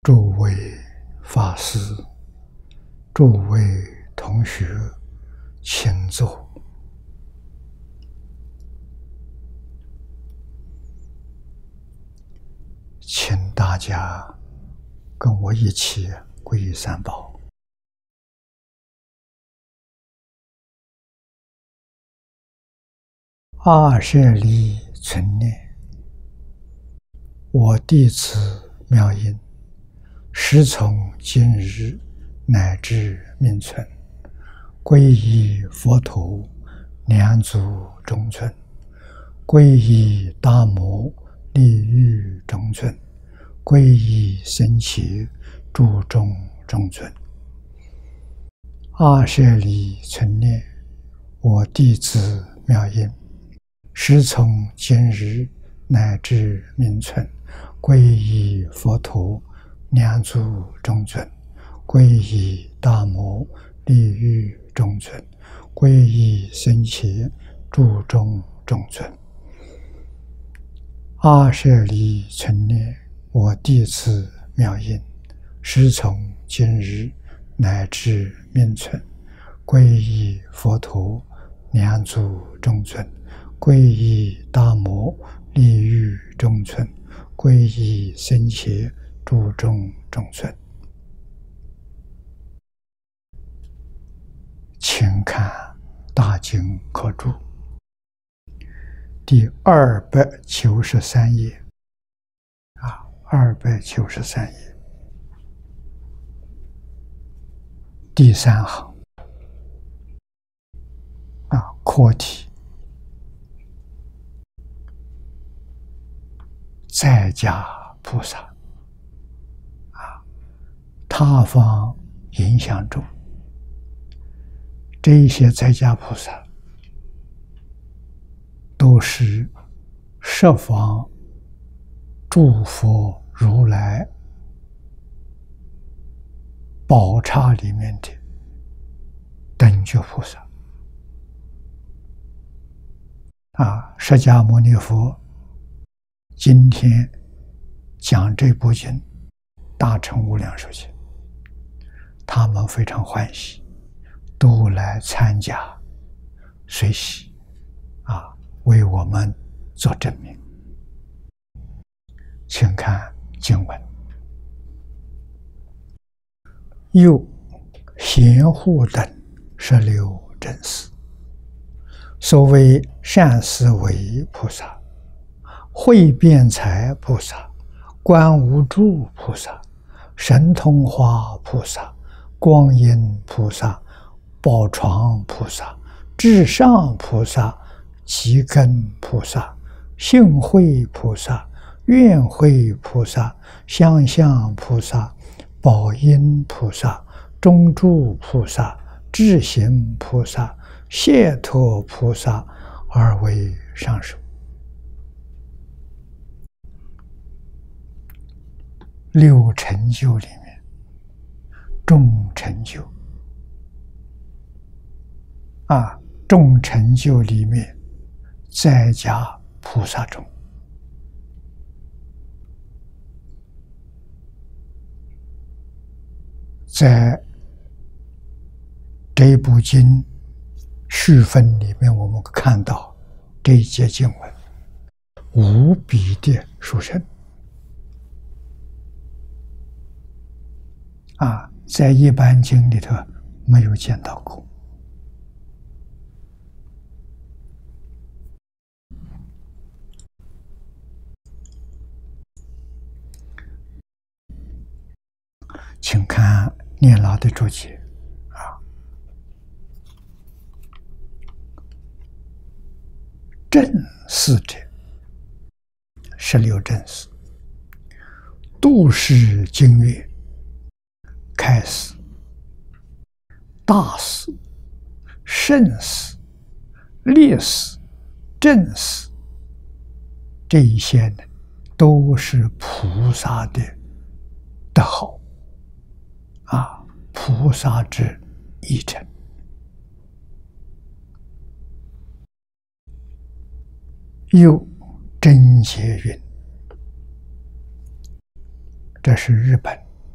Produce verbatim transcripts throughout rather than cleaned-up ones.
诸位法师、诸位同学，请坐。请大家跟我一起皈依三宝。二舍利存念，我弟子妙音，时从今日乃至命存，皈依佛陀，两足中尊；皈依大摩，利欲中尊；皈依僧伽，注重中尊。二舍利存念，我弟子妙音，时从今日乃至命存，皈依佛陀，两足中尊；皈依大摩，利欲中尊；皈依僧伽，注重中尊。二舍利存念，我弟子妙音，时从今日乃至命存，皈依佛陀，两足中尊；皈依大摩，利欲中尊；皈依僧伽，注重中尊。请看大经科注第二百九十三页啊，二百九十三页第三行啊，课题在家菩萨啊，他方影响中。这一些在家菩萨都是十方诸佛如来宝刹里面的等觉菩萨啊。释迦牟尼佛今天讲这部经《大乘无量寿经》，他们非常欢喜，都来参加学习啊，为我们做证明。请看经文：又贤护等十六正士，所谓善思维菩萨、慧辩才菩萨、观无住菩萨、神通花菩萨、光阴菩萨、宝床菩萨、至上菩萨、极根菩萨、性慧菩萨、愿慧菩萨、相向菩萨、宝音菩萨、中住菩萨、智行菩萨、解脱菩萨，而为上首。六成就里面，众成就啊，众成就里面，在家菩萨中，在这部经序分里面，我们看到这一节经文无比的殊胜啊，在一般经里头没有见到过。请看念老的注解啊，正士者，十六正士，度世经月，开示、大士、圣士、烈士、正士，这一些呢，都是菩萨的德号啊，菩萨之一称。又真解云，这是日本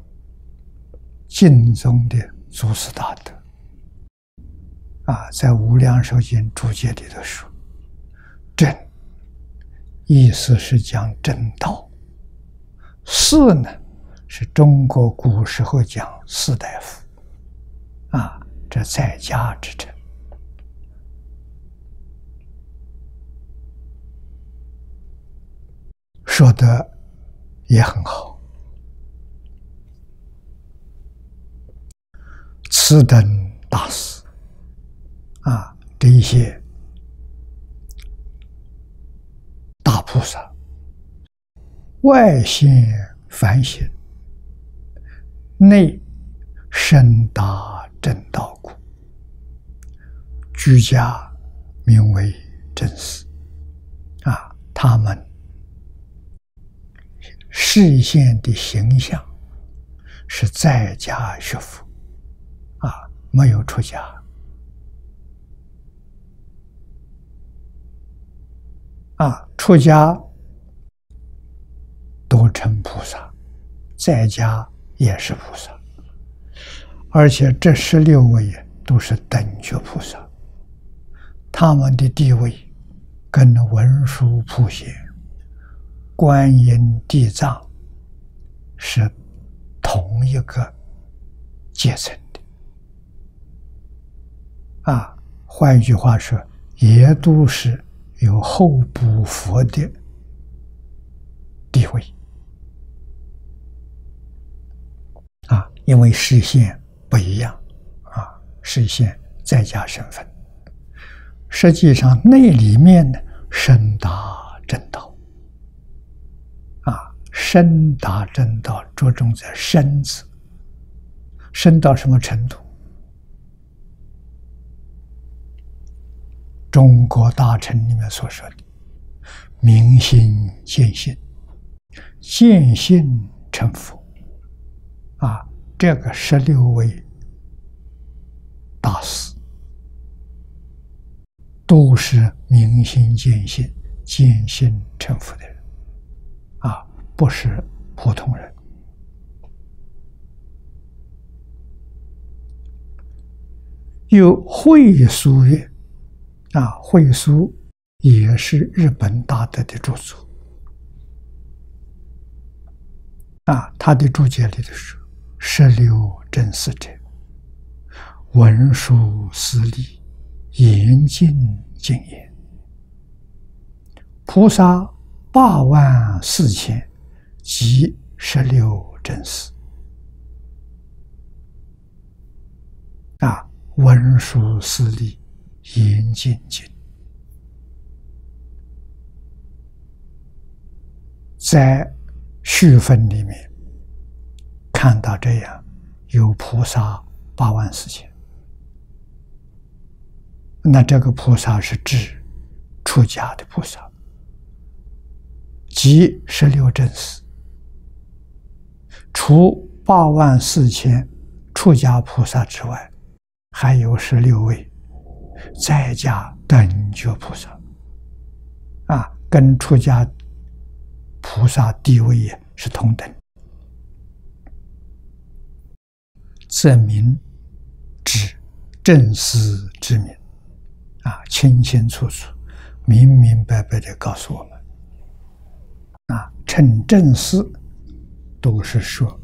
净宗的祖师大德啊，在《无量寿经注解》里头说，真意思是讲正道，士呢是中国古时候讲士大夫啊，这在家之称。说的也很好。此等大事啊，这一些大菩萨，外现梵行，内深达正道故，居家名为正士啊，他们示现的形象是在家学佛啊，没有出家啊，出家都成菩萨，在家也是菩萨，而且这十六位都是等觉菩萨，他们的地位跟文殊普贤、观音、地藏是同一个阶层的啊。换一句话说，也都是有后补佛的地位啊，因为示现不一样啊，示现在家身份，实际上内里面呢，深达正道。深达正道着重在深字，深到什么程度？中国大乘里面所说的明心见性，见性成佛啊，这个十六位大师都是明心见性、见性成佛的人啊，不是普通人。有慧疏曰啊，慧疏也是日本大德的著作啊，他的注解里头说：十六正士者，文殊师利，严净净言，菩萨八万四千。即十六正士啊，文殊师利，严净净。在续分里面看到这样，有菩萨八万四千，那这个菩萨是指出家的菩萨，即十六正士。除八万四千出家菩萨之外，还有十六位在家等觉菩萨啊，跟出家菩萨地位也是同等，证明指正士之名啊，清清楚楚、明明白白的告诉我们啊，称正士都是说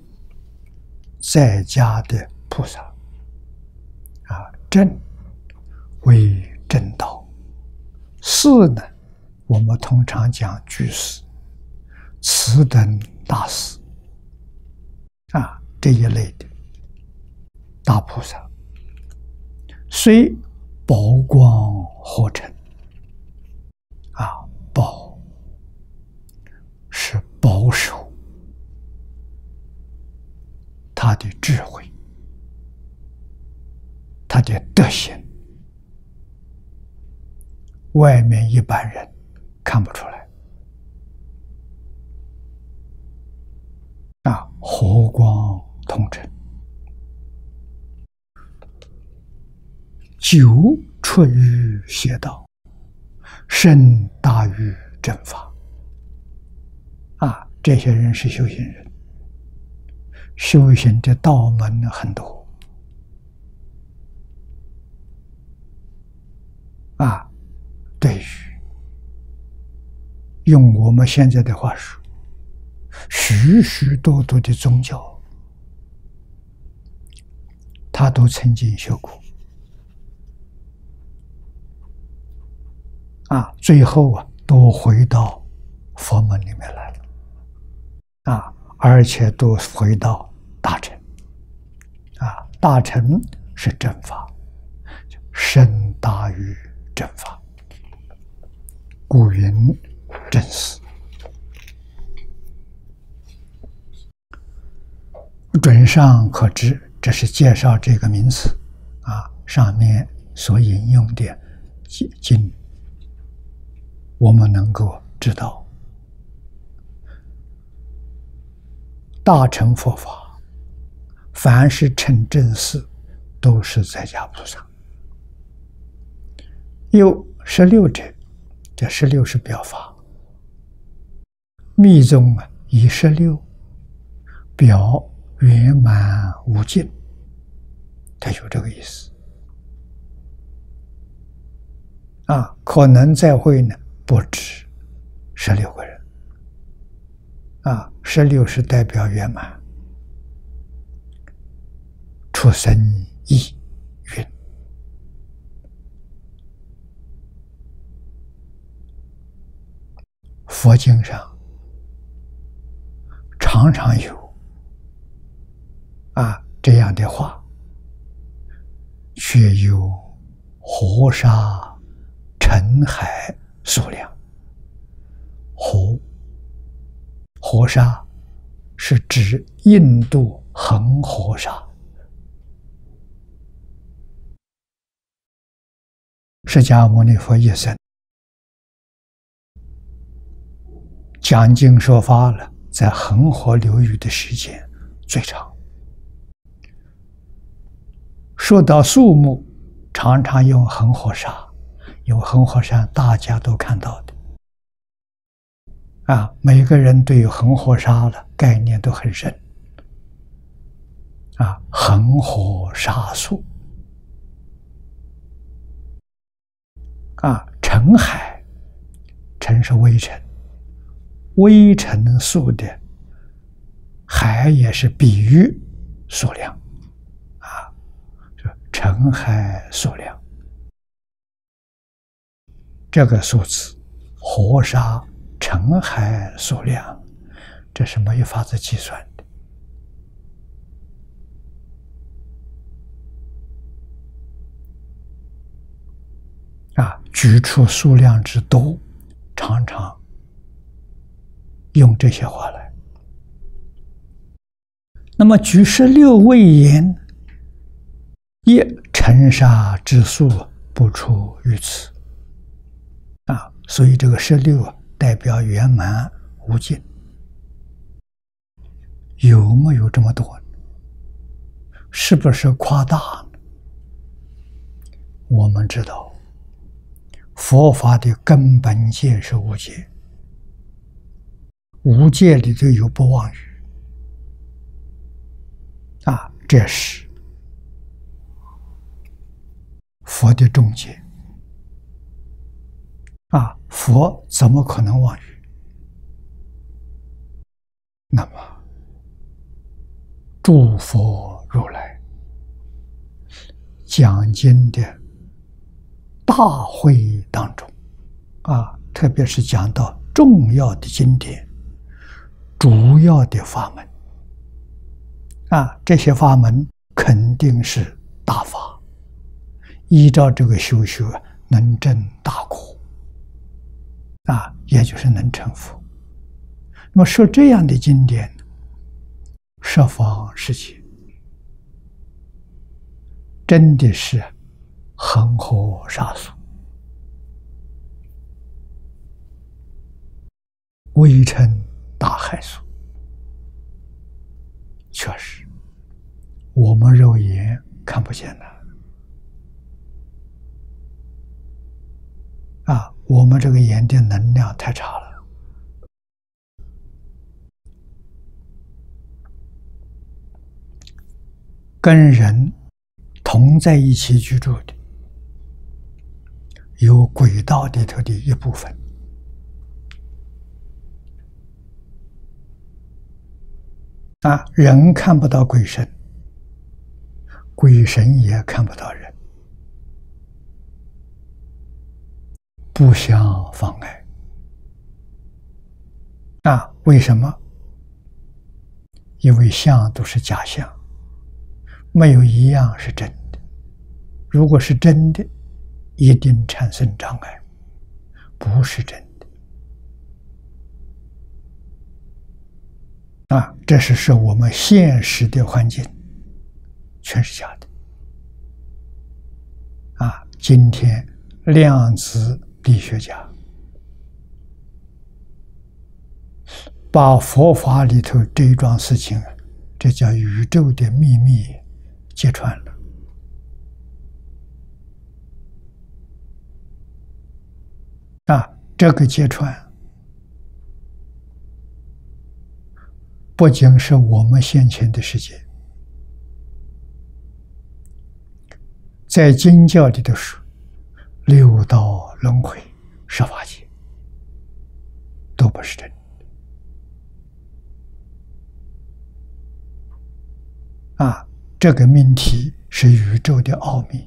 在家的菩萨啊，正为正道，士呢，我们通常讲居士、此等大士啊，这一类的大菩萨，虽宝光火尘啊，宝是保守他的智慧，他的德行，外面一般人看不出来啊，火光通尘，久出于邪道，深大于正法啊，这些人是修行人， 修行的道门很多啊。对于用我们现在的话说，许许多多的宗教，他都曾经修过啊，最后啊，都回到佛门里面来了啊，而且都回到大乘啊，大乘是正法，深大于正法，故云正思。准上可知，这是介绍这个名词啊，上面所引用的经，我们能够知道，大乘佛法，凡是成正思，都是在家菩萨。有十六者，这十六是表法，密宗啊，以十六表圆满无尽，它有这个意思啊。可能在会呢不止十六个人啊，十六是代表圆满。出生意云，佛经上常常有啊这样的话，却有活沙尘海数量。活活沙是指印度恒河沙，释迦牟尼佛一生讲经说法了，在恒河流域的时间最长。说到数目，常常用恒河沙，因为恒河沙大家都看到的啊，每个人对于恒河沙的概念都很深啊。恒河沙数啊，尘海，尘是微尘，微尘数的海也是比喻数量啊，尘海数量，这个数字活沙尘海数量，这是没有法子计算的啊。举出数量之多，常常用这些话来。那么举十六位言，一尘沙之数不出于此啊，所以这个十六啊，代表圆满无尽。有没有这么多呢？是不是夸大呢？我们知道，佛法的根本界是无界，无界里头有不妄语啊，这是佛的中界啊，佛怎么可能妄语？那么诸佛如来讲经的大会当中啊，特别是讲到重要的经典、主要的法门啊，这些法门肯定是大法，依照这个修学能证大果啊，也就是能成佛。那么说这样的经典，十方世界真的是恒河沙数，微尘大海数，确实我们肉眼看不见的啊，我们这个眼的能量太差了。 跟人同在一起居住的，有轨道里头的一部分。啊，人看不到鬼神，鬼神也看不到人，不相妨碍。啊，为什么？因为相都是假象，没有一样是真的。如果是真的，一定产生障碍，不是真的。啊，这是说我们现实的环境全是假的。啊，今天量子力学家把佛法里头这一桩事情，这叫宇宙的秘密揭穿了。啊，这个揭穿不仅是我们现前的世界，在经教里头说，六道轮回、十法界都不是真的。啊，这个命题是宇宙的奥秘。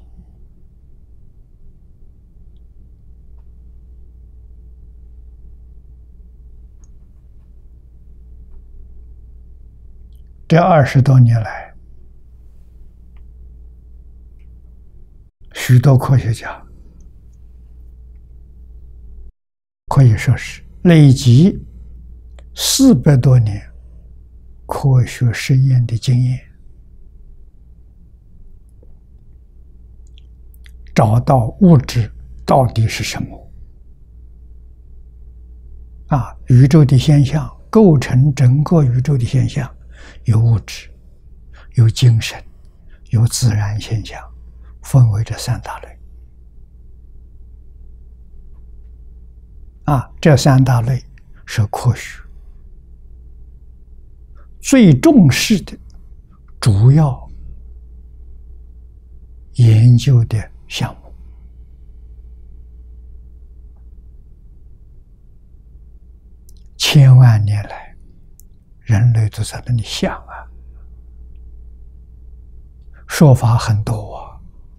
这二十多年来，许多科学家可以说是累积四百多年科学实验的经验，找到物质到底是什么。啊，宇宙的现象，构成整个宇宙的现象，有物质，有精神，有自然现象，分为这三大类。啊，这三大类是科学最重视的主要研究的项目。千万年来，人类都在那里想啊，说法很多啊，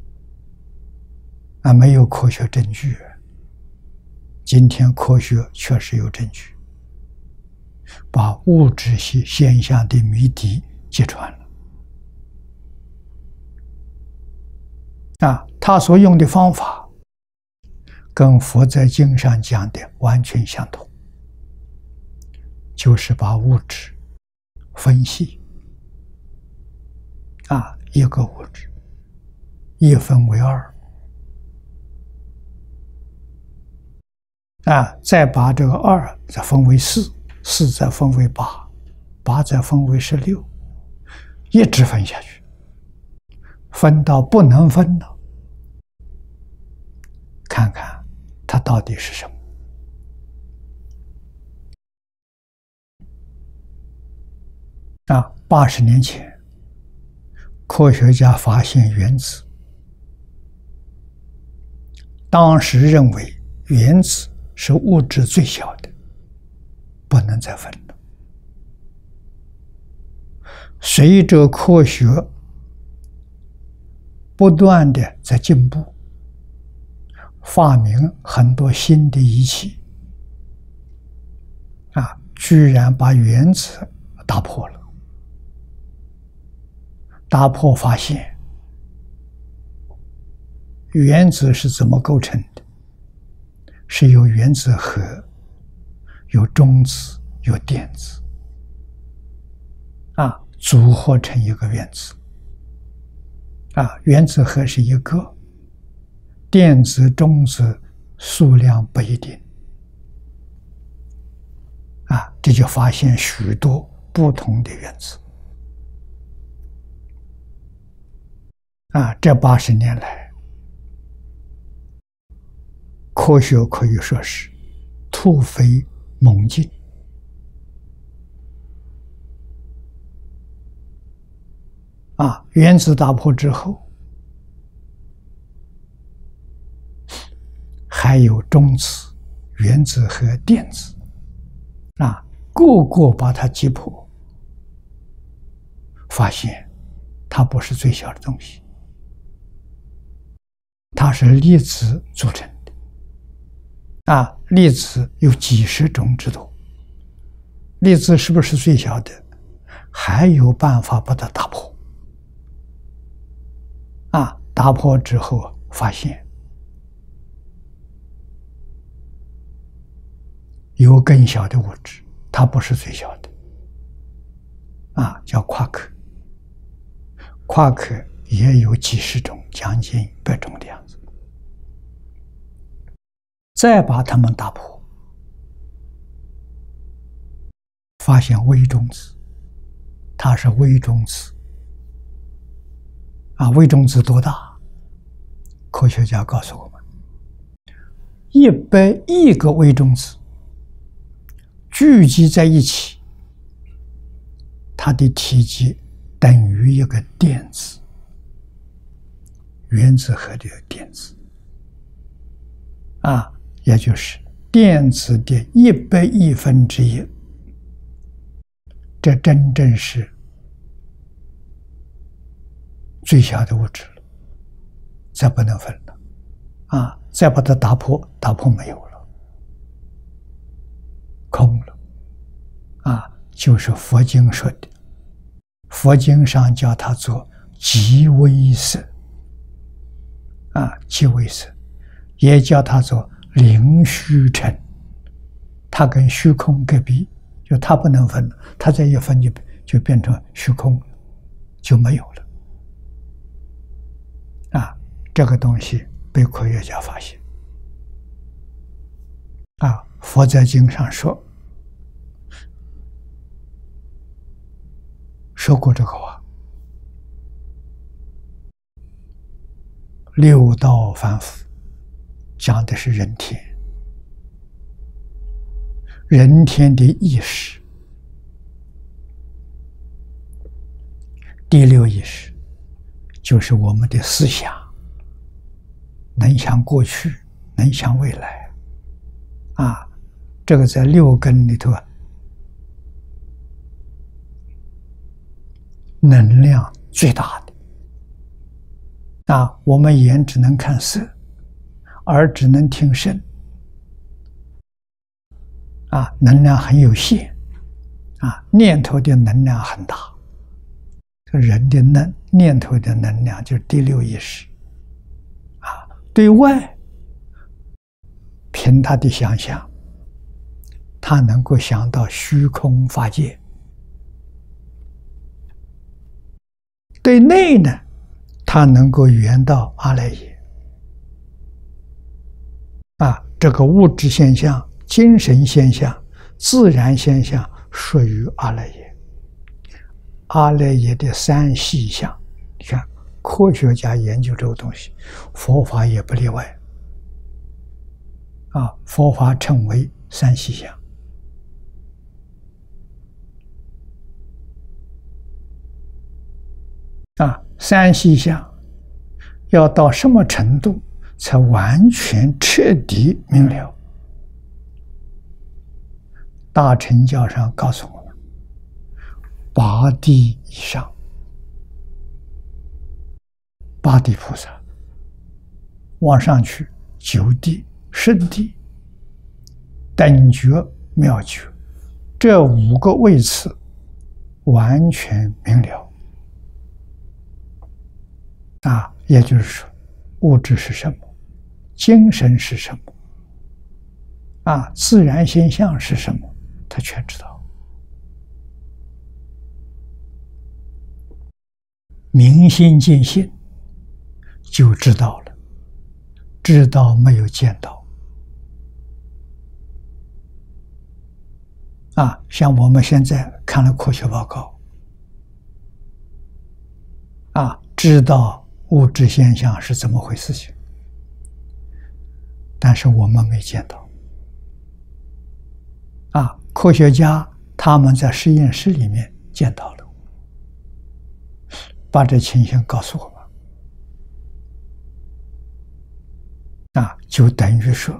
啊，没有科学证据。今天科学确实有证据，把物质系现象的谜底揭穿了。啊，他所用的方法跟佛在经上讲的完全相同，就是把物质分析。啊，一个物质一分为二。啊，再把这个二再分为四，四再分为八，八再分为十六，一直分下去，分到不能分了，看看它到底是什么。啊，八十年前，科学家发现原子，当时认为原子是物质最小的，不能再分了。随着科学不断的在进步，发明很多新的仪器，啊，居然把原子打破了。打破发现，原子是怎么构成的？是由原子核、有中子、有电子，啊，组合成一个原子。啊，原子核是一个，电子、中子数量不一定。啊，这就发现许多不同的原子。啊，这八十年来，科学可以说是突飞猛进。 啊，原子打破之后，还有中子、原子和电子，啊，个个把它击破，发现它不是最小的东西，它是粒子组成的。啊，粒子有几十种之多，粒子是不是最小的？还有办法把它打破。啊，打破之后发现有更小的物质，它不是最小的。啊，叫夸克。夸克也有几十种，将近一百种的样子。再把它们打破，发现微中子，它是微中子。啊，微中子多大？科学家告诉我们，一百亿个微中子聚集在一起，它的体积等于一个电子，原子核的电子。啊，也就是电子的一百亿分之一，这真正是最小的物质了，再不能分了。啊，再把它打破，打破没有了，空了。啊，就是佛经说的，佛经上叫它做极微色。啊，极微色，也叫它做零虚尘，它跟虚空隔壁，就它不能分，它再一分就就变成虚空，就没有了。啊，这个东西被科学家发现。啊，佛在经上说说过这个话，六道凡夫讲的是人天，人天的意识，第六意识就是我们的思想，能想过去，能想未来。啊，这个在六根里头啊，能量最大的。啊，我们眼只能看色，耳只能听声，啊，能量很有限。啊，念头的能量很大。人的能念头的能量就是第六意识。啊，对外凭他的想象，他能够想到虚空法界；对内呢，他能够圆到阿赖耶。啊，这个物质现象、精神现象、自然现象属于阿赖耶。阿赖耶的三细相，你看科学家研究这个东西，佛法也不例外。啊，佛法称为三细相。啊，三细相要到什么程度才完全彻底明了？大乘教上告诉我们，八地以上，八地菩萨往上去，九地、十地、等觉、妙觉，这五个位次完全明了。啊，也就是说，物质是什么，精神是什么，啊，自然现象是什么，他全知道。明心见性，就知道了，知道没有见到。啊，像我们现在看了科学报告，啊，知道物质现象是怎么回事情，但是我们没见到。啊，科学家他们在实验室里面见到了， 把这情形告诉我们，啊，就等于说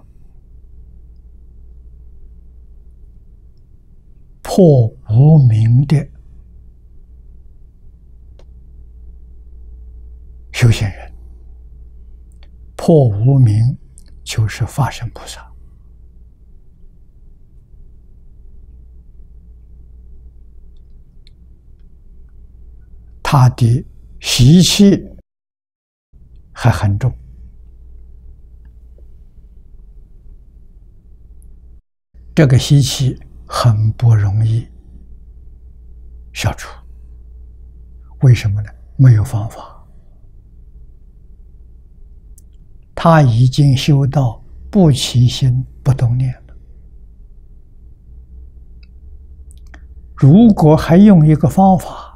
破无明的修行人，破无明就是法身菩萨。他的习气还很重，这个习气很不容易消除。为什么呢？没有方法。他已经修到不起心不动念了。如果还用一个方法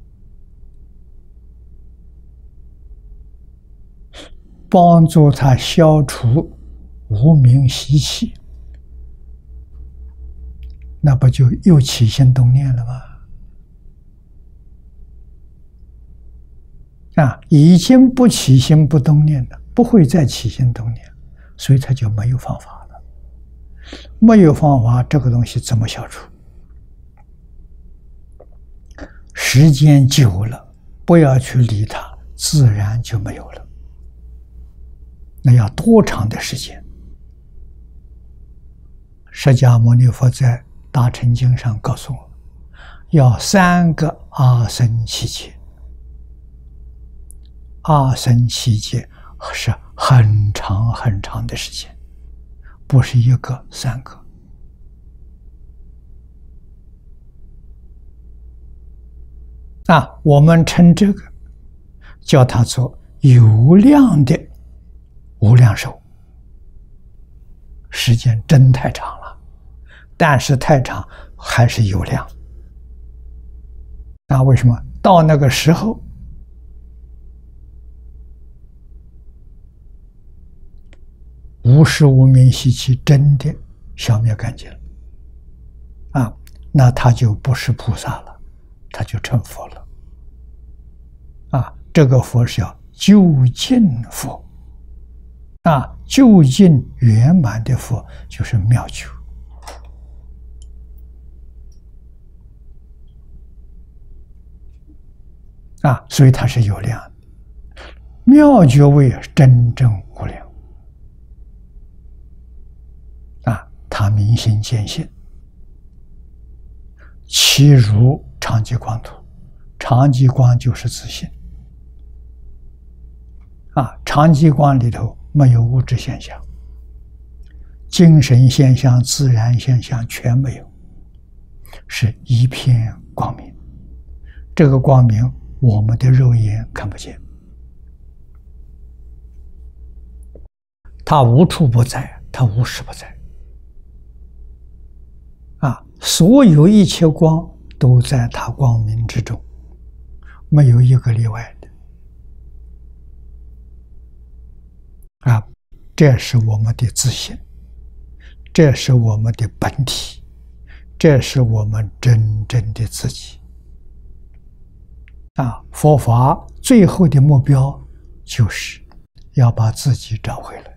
帮助他消除无明习气，那不就又起心动念了吗？啊，已经不起心不动念了，不会再起心动念，所以他就没有方法了。没有方法，这个东西怎么消除？时间久了，不要去理它，自然就没有了。那要多长的时间？释迦牟尼佛在《大乘经》上告诉我，要三个阿僧祇劫。阿僧祇劫是很长很长的时间，不是一个三个。啊，我们称这个叫它做有量的无量寿，时间真太长了，但是太长还是有量。那为什么到那个时候，无始无明习气真的消灭干净了啊？那他就不是菩萨了，他就成佛了啊！这个佛是要究竟佛啊，究竟圆满的佛就是妙觉啊，所以它是有量的。妙觉位真正无量啊，它明心见性，其如常寂光土，常寂光就是自性啊，常寂光里头没有物质现象，精神现象、自然现象全没有，是一片光明。这个光明我们的肉眼看不见，它无处不在，它无时不在啊！所有一切光都在它光明之中，没有一个例外的啊！这是我们的自信，这是我们的本体，这是我们真正的自己啊！佛法最后的目标就是要把自己找回来，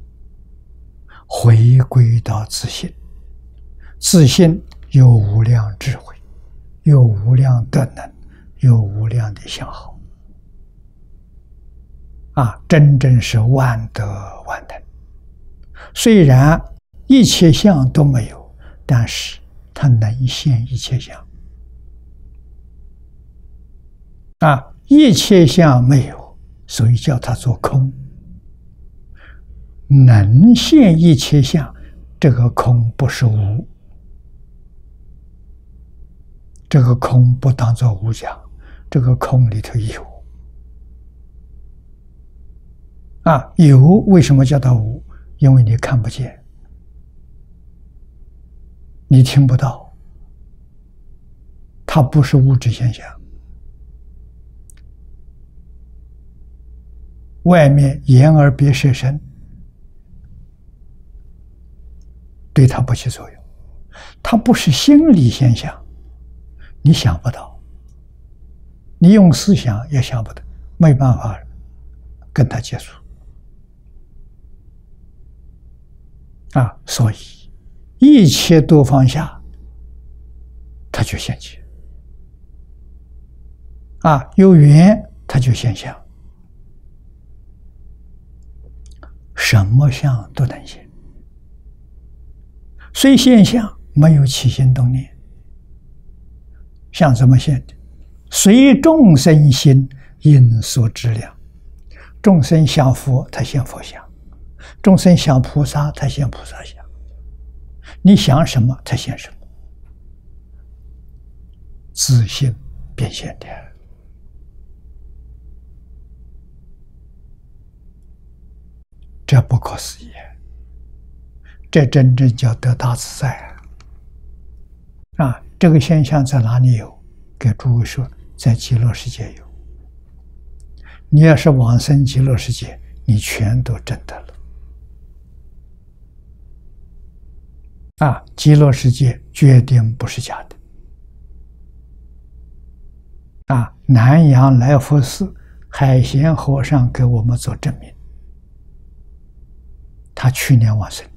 回归到自信。自信有无量智慧，有无量德能，有无量的相好啊！真正是万德万能。虽然一切相都没有，但是它能现一切相啊！一切相没有，所以叫它做空。能现一切相，这个空不是无，这个空不当作无讲，这个空里头有啊，有为什么叫它无？因为你看不见，你听不到，它不是物质现象。外面眼耳鼻舌身对它不起作用，它不是心理现象，你想不到， 你用思想也想不得，没办法跟他接触啊。所以一切都放下，他就现前啊。有缘他就现象，什么相都能现。虽现象没有起心动念，相怎么现的？随众生心因所知量。众生想佛，他现佛相；众生想菩萨，他现菩萨相。你想什么，他现什么，自性变现的。这不可思议，这真正叫得大自在啊！啊，这个现象在哪里有？给诸位说，在极乐世界有。你要是往生极乐世界，你全都证得了。啊，极乐世界决定不是假的。啊，南洋来佛寺海贤和尚给我们做证明。他去年往生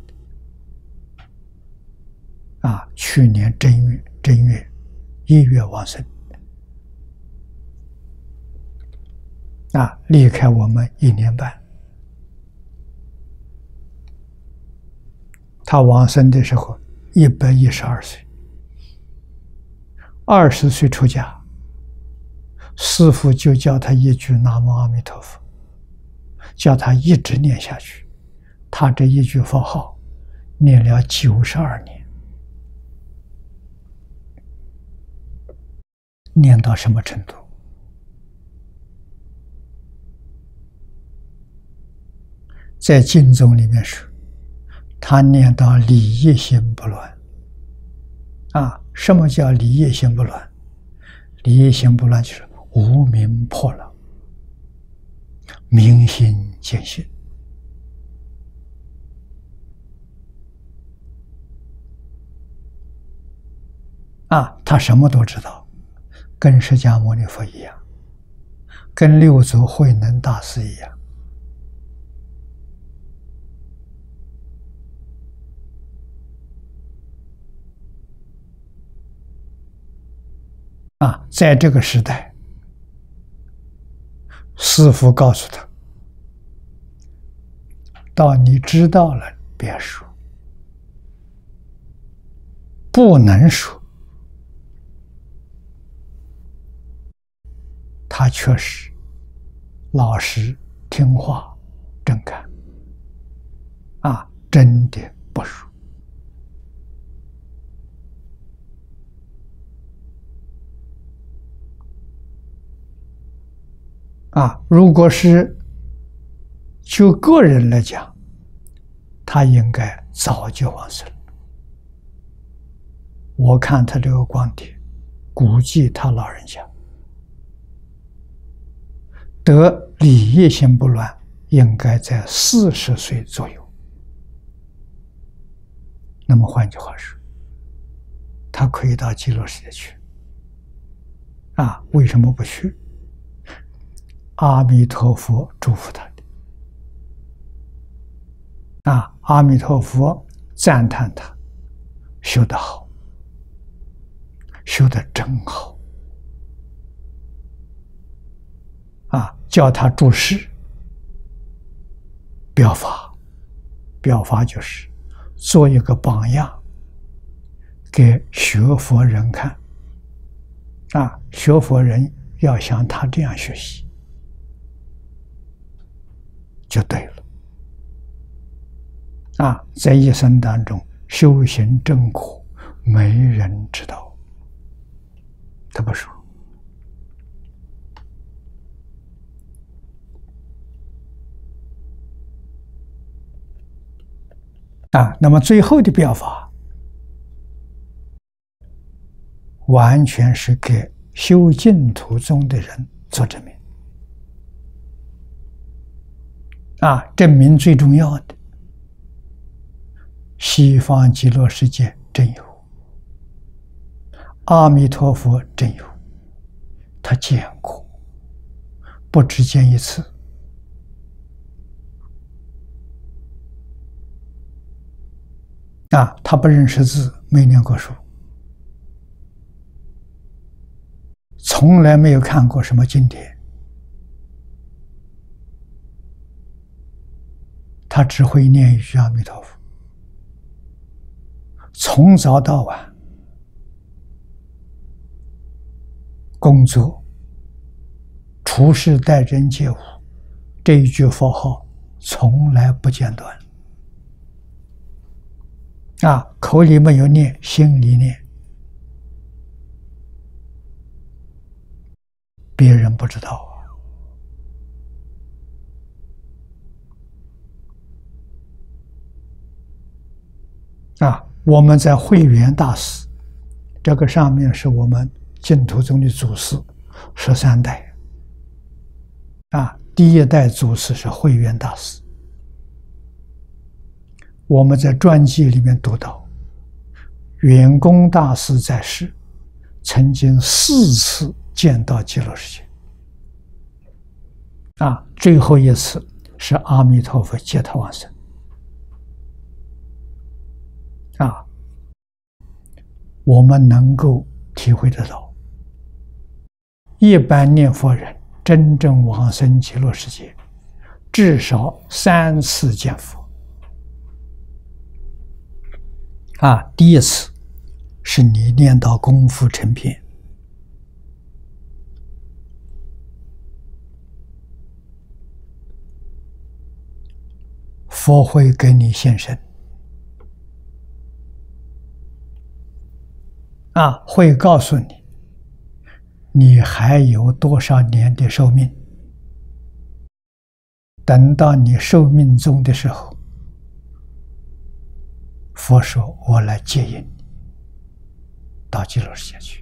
的，啊，去年正月正月一月往生，啊，离开我们一年半。他往生的时候一百一十二岁，二十岁出家，师父就教他一句南无阿弥陀佛，叫他一直念下去。他这一句佛号念了九十二年，念到什么程度？在经宗里面说，他念到理业心不乱。啊，什么叫理业心不乱？理业心不乱就是无明破了，明心见性。啊，他什么都知道，跟释迦牟尼佛一样，跟六祖慧能大师一样。啊，在这个时代，师父告诉他，到你知道了别说，不能说。他确实老实听话正干，啊，真的不说。啊，如果是就个人来讲，他应该早就往生了。我看他这个光碟，估计他老人家得理业心不乱，应该在四十岁左右。那么换句话说，他可以到极乐世界去。啊，为什么不去？阿弥陀佛祝福他的。啊，阿弥陀佛赞叹他修得好，修得真好。啊，叫他注释表法，表法就是做一个榜样，给学佛人看。啊，学佛人要像他这样学习，就对了。啊，在一生当中修行正苦，没人知道，他不说。啊，那么最后的表法，完全是给修净土中的人做证明。啊，证明最重要的，西方极乐世界真有，阿弥陀佛真有， 他见过，不只见一次。啊，他不认识字，没念过书，从来没有看过什么经典，他只会念一句阿弥陀佛，从早到晚工作、处事待人接物，这一句佛号从来不间断。啊，口里没有念，心里念，别人不知道啊。啊，我们在慧远大师，这个上面是我们净土宗的祖师十三代。啊，第一代祖师是慧远大师。我们在传记里面读到，圆公大师在世，曾经四次见到极乐世界。啊，最后一次是阿弥陀佛接他往生。啊，我们能够体会得到，一般念佛人真正往生极乐世界，至少三次见佛。啊，第一次是你念到功夫成片，佛会给你现身，啊，会告诉你，你还有多少年的寿命。等到你寿命终的时候，佛说：“我来接引你到极乐世界去。”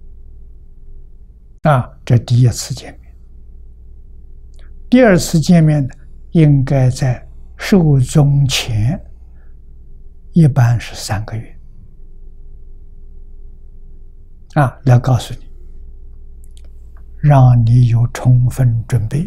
啊，这第一次见面。第二次见面呢，应该在寿终前，一般是三个月。啊，来告诉你，让你有充分准备。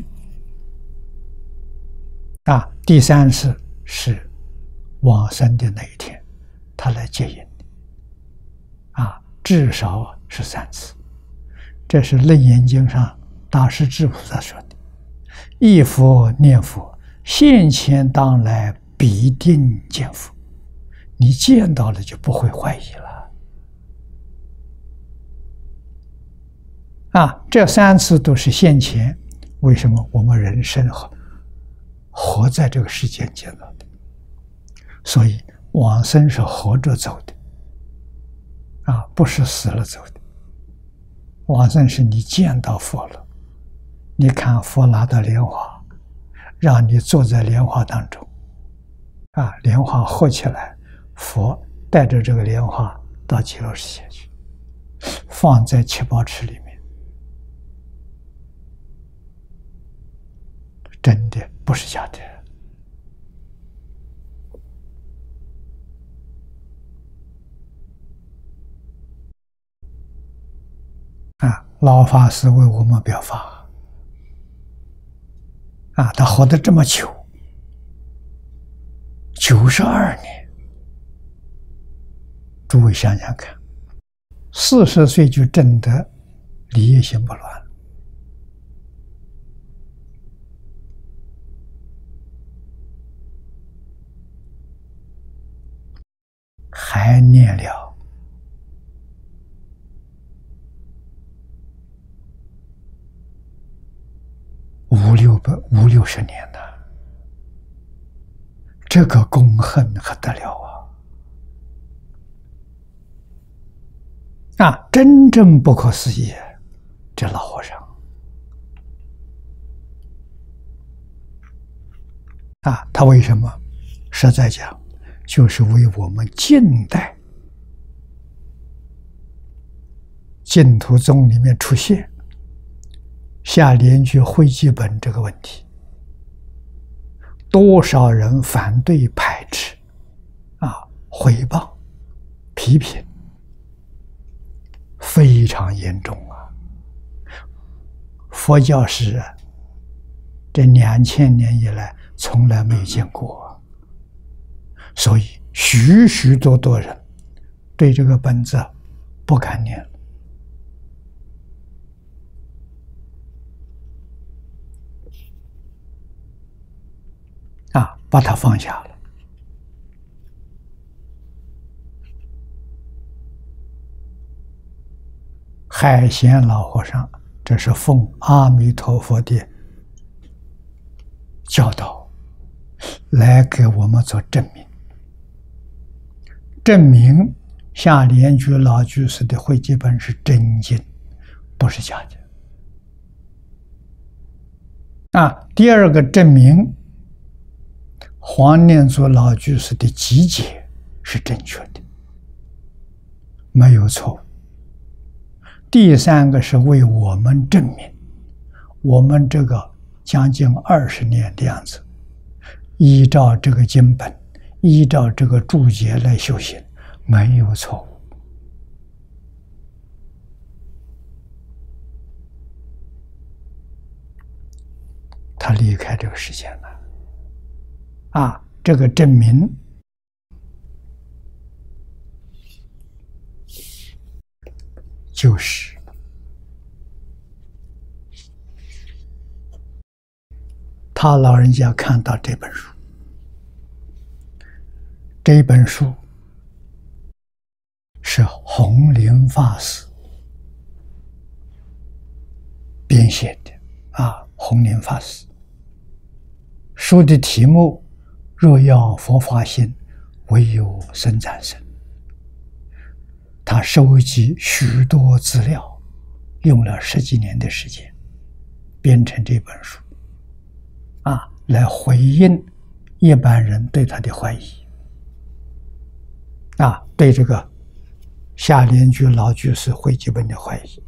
啊，第三次是往生的那一天，他来接引你。啊，至少是三次。这是《楞严经》上大势至菩萨说的：“忆佛念佛，现前当来必定见佛。”你见到了就不会怀疑了。啊，这三次都是现前。为什么我们人生活活在这个世间见到的？所以往生是活着走的，啊，不是死了走的。往生是你见到佛了，你看佛拿到莲花，让你坐在莲花当中，啊，莲花合起来，佛带着这个莲花到极乐世界去，放在七宝池里面，真的不是假的。啊，老法师为我们表法，啊，他活得这么久，九十二年，诸位想想看，四十岁就证得理业心不乱，还念了五六百五六十年了，这个功恨还得了啊！啊，真正不可思议，这老和尚啊，他为什么？实在讲，就是为我们近代净土宗里面出现下莲居会记本这个问题，多少人反对排斥啊，诽谤批评非常严重啊， 佛教史啊，这两千年以来从来没有见过，所以许许多多人对这个本子不敢念了。啊，把它放下了。海贤老和尚，这是奉阿弥陀佛的教导来给我们做证明，证明下莲居老居士的汇集本是真经，不是假的。啊，第二个证明黄念祖老居士的集解是正确的，没有错误。第三个是为我们证明，我们这个将近二十年的样子，依照这个经本，依照这个注解来修行，没有错误。他离开这个世间了。啊，这个证明就是他老人家看到这本书，这本书是弘林法师编写的啊，弘林法师书的题目若要佛法心，唯有僧赞僧。他收集许多资料，用了十几年的时间编成这本书啊，来回应一般人对他的怀疑啊，对这个下莲居老居士汇集本的怀疑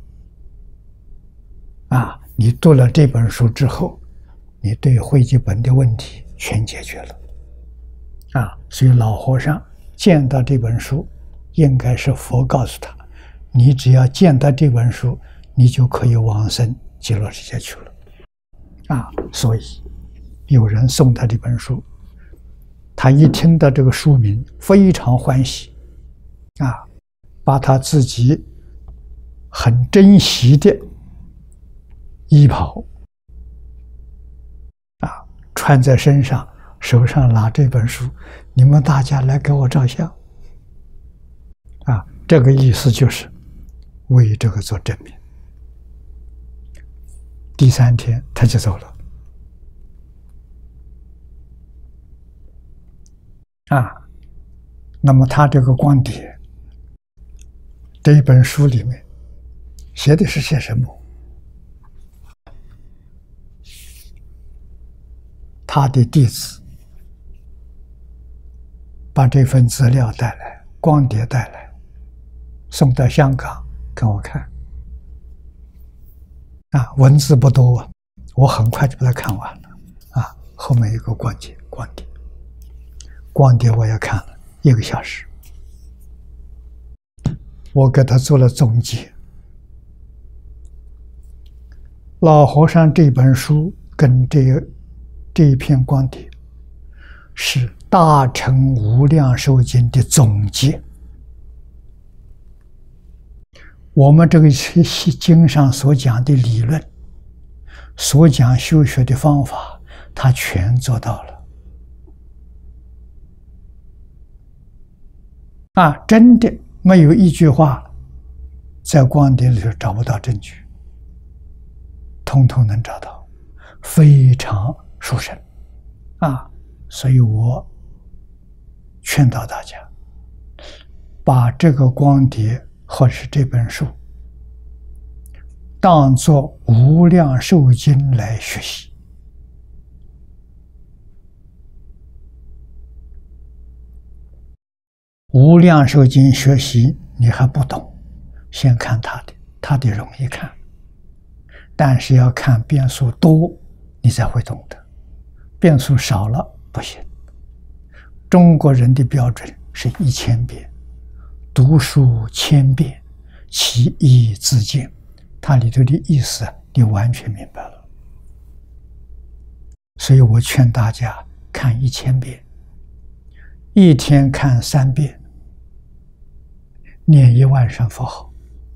啊，你读了这本书之后，你对汇集本的问题全解决了啊，所以老和尚见到这本书，应该是佛告诉他，你只要见到这本书，你就可以往生极乐世界去了啊。所以有人送他这本书，他一听到这个书名非常欢喜啊，把他自己很珍惜的衣袍啊穿在身上，手上拿这本书，你们大家来给我照相啊！这个意思就是为这个做证明。第三天他就走了啊。那么他这个光碟这一本书里面写的是些什么？他的弟子把这份资料带来，光碟带来，送到香港给我看啊，文字不多啊，我很快就把它看完了啊。后面有个光碟，光碟，光碟我也看了一个小时，我给他做了总结。老和尚这本书跟这个这一篇光碟是大乘无量寿经的总结，我们这个经上所讲的理论，所讲修学的方法，他全做到了啊！真的没有一句话在光碟里头找不到证据，通通能找到，非常殊胜啊！所以我劝导大家，把这个光碟或者是这本书当作无量寿经来学习。无量寿经学习你还不懂，先看他的，他的容易看，但是要看遍数多，你才会懂得。遍数少了不行。中国人的标准是一千遍，读书千遍，其义自见。它里头的意思你完全明白了。所以我劝大家看一千遍，一天看三遍，念一万声佛号，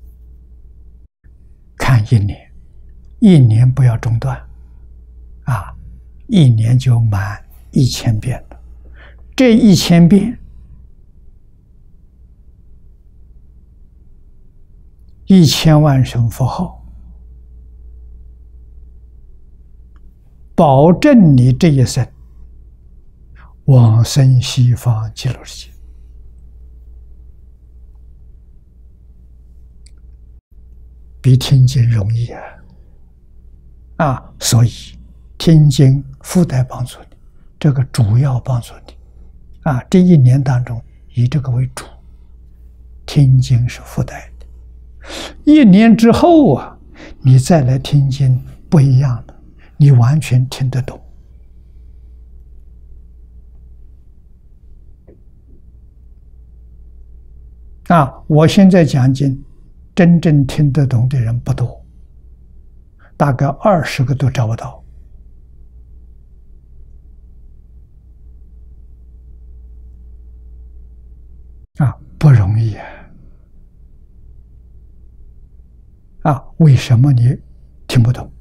看一年，一年不要中断，啊，一年就满一千遍了。这一千遍，一千万声佛号，保证你这一生往生西方极乐世界。比听经容易啊！啊，所以听经附带帮助你，这个主要帮助你啊！这一年当中以这个为主，听经是附带的。一年之后啊，你再来听经不一样了，你完全听得懂。啊，我现在讲经，真正听得懂的人不多，大概二十个都找不到。啊，不容易啊！啊，为什么你听不懂？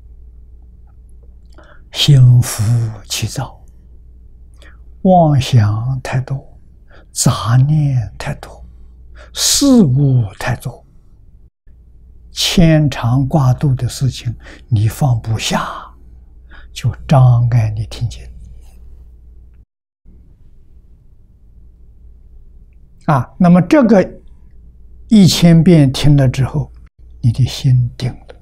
心浮气躁，妄想太多，杂念太多，事物太多，牵肠挂肚的事情你放不下，就障碍你听经。啊，那么这个一千遍听了之后，你的心定了，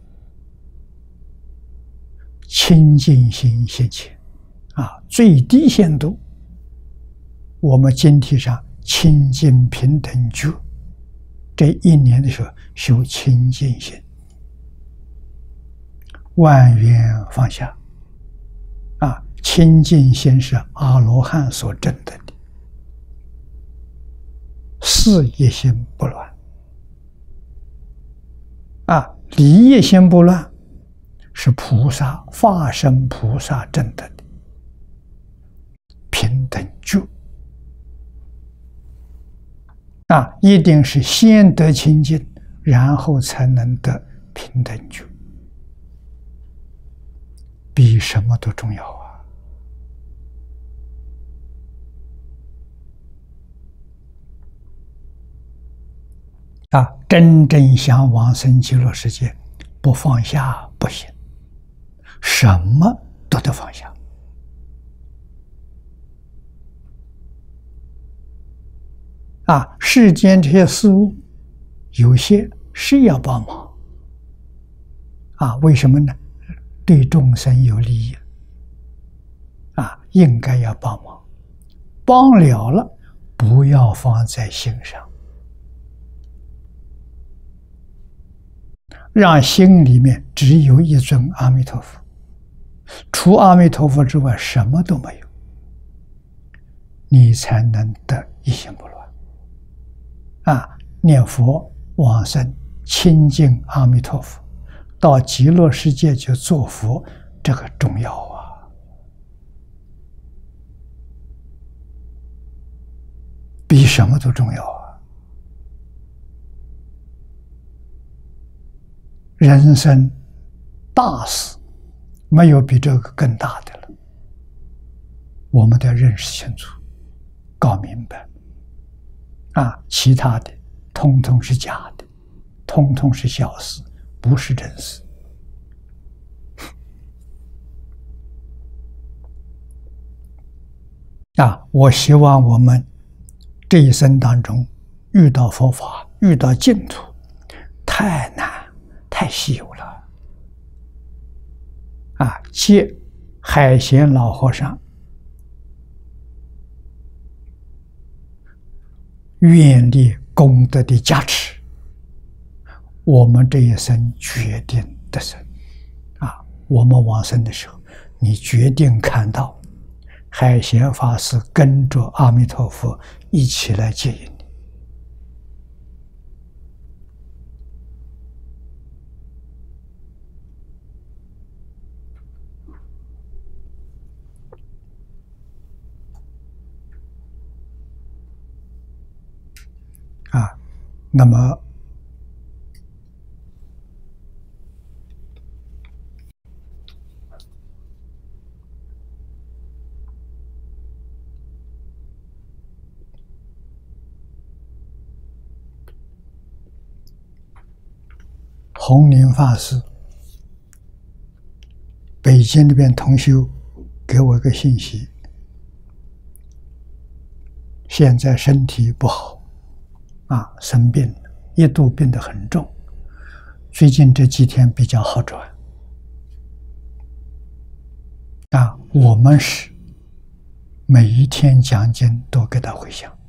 清净心现前，啊，最低限度，我们经题上清净平等觉，这一年的时候修清净心，万缘放下，啊，清净心是阿罗汉所证得的。事业心不乱，啊，离业心不乱，是菩萨化身菩萨证得的平等觉，啊，一定是先得清净，然后才能得平等觉，比什么都重要啊！啊，真正想往生极乐世界，不放下不行，什么都得放下。啊，世间这些事物，有些是要帮忙。啊，为什么呢？对众生有利益。啊，应该要帮忙，帮了了，不要放在心上。让心里面只有一尊阿弥陀佛，除阿弥陀佛之外什么都没有，你才能得一心不乱。啊，念佛往生亲近阿弥陀佛，到极乐世界去做佛，这个重要啊！比什么都重要啊！人生大事，没有比这个更大的了。我们得认识清楚，搞明白。啊，其他的通通是假的，通通是小事，不是真事。啊，我希望我们这一生当中遇到佛法，遇到净土，太难。太稀有了啊！借海贤老和尚愿力功德的加持，我们这一生决定得生啊！我们往生的时候，你决定看到海贤法师跟着阿弥陀佛一起来接引你。 那么弘宁法师北京那边同修给我一个信息，现在身体不好啊，生病了，一度病得很重，最近这几天比较好转啊。我们是每一天讲经都给他回向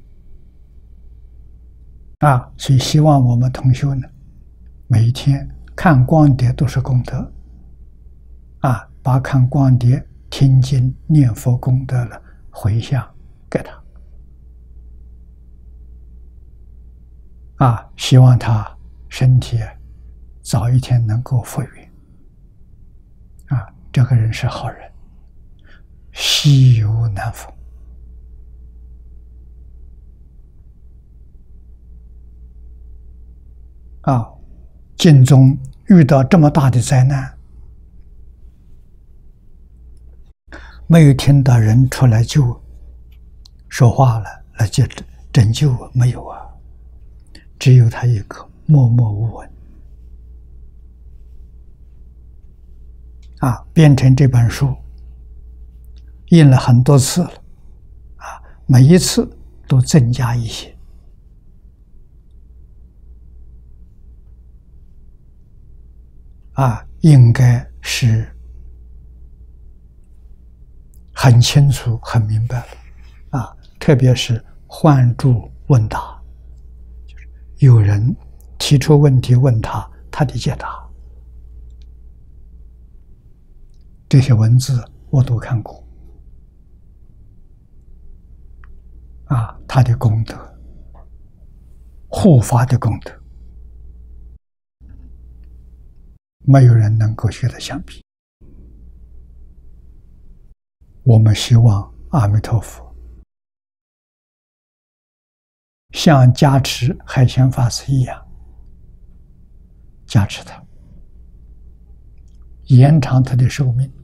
啊，所以希望我们同修呢，每一天看光碟都是功德啊，把看光碟、听经、念佛功德了回向给他啊，希望他身体早一天能够复原啊。这个人是好人，稀有难逢啊。经中遇到这么大的灾难，没有听到人出来救说话了来救拯救，没有啊，只有他一个默默无闻啊。编成这本书印了很多次了啊，每一次都增加一些啊，应该是很清楚、很明白了啊。特别是换注问答，就是有人提出问题问他，他的解答，这些文字我都看过啊。他的功德，护法的功德，没有人能够学得相比。我们希望阿弥陀佛像加持海贤法师一样加持他，延长他的寿命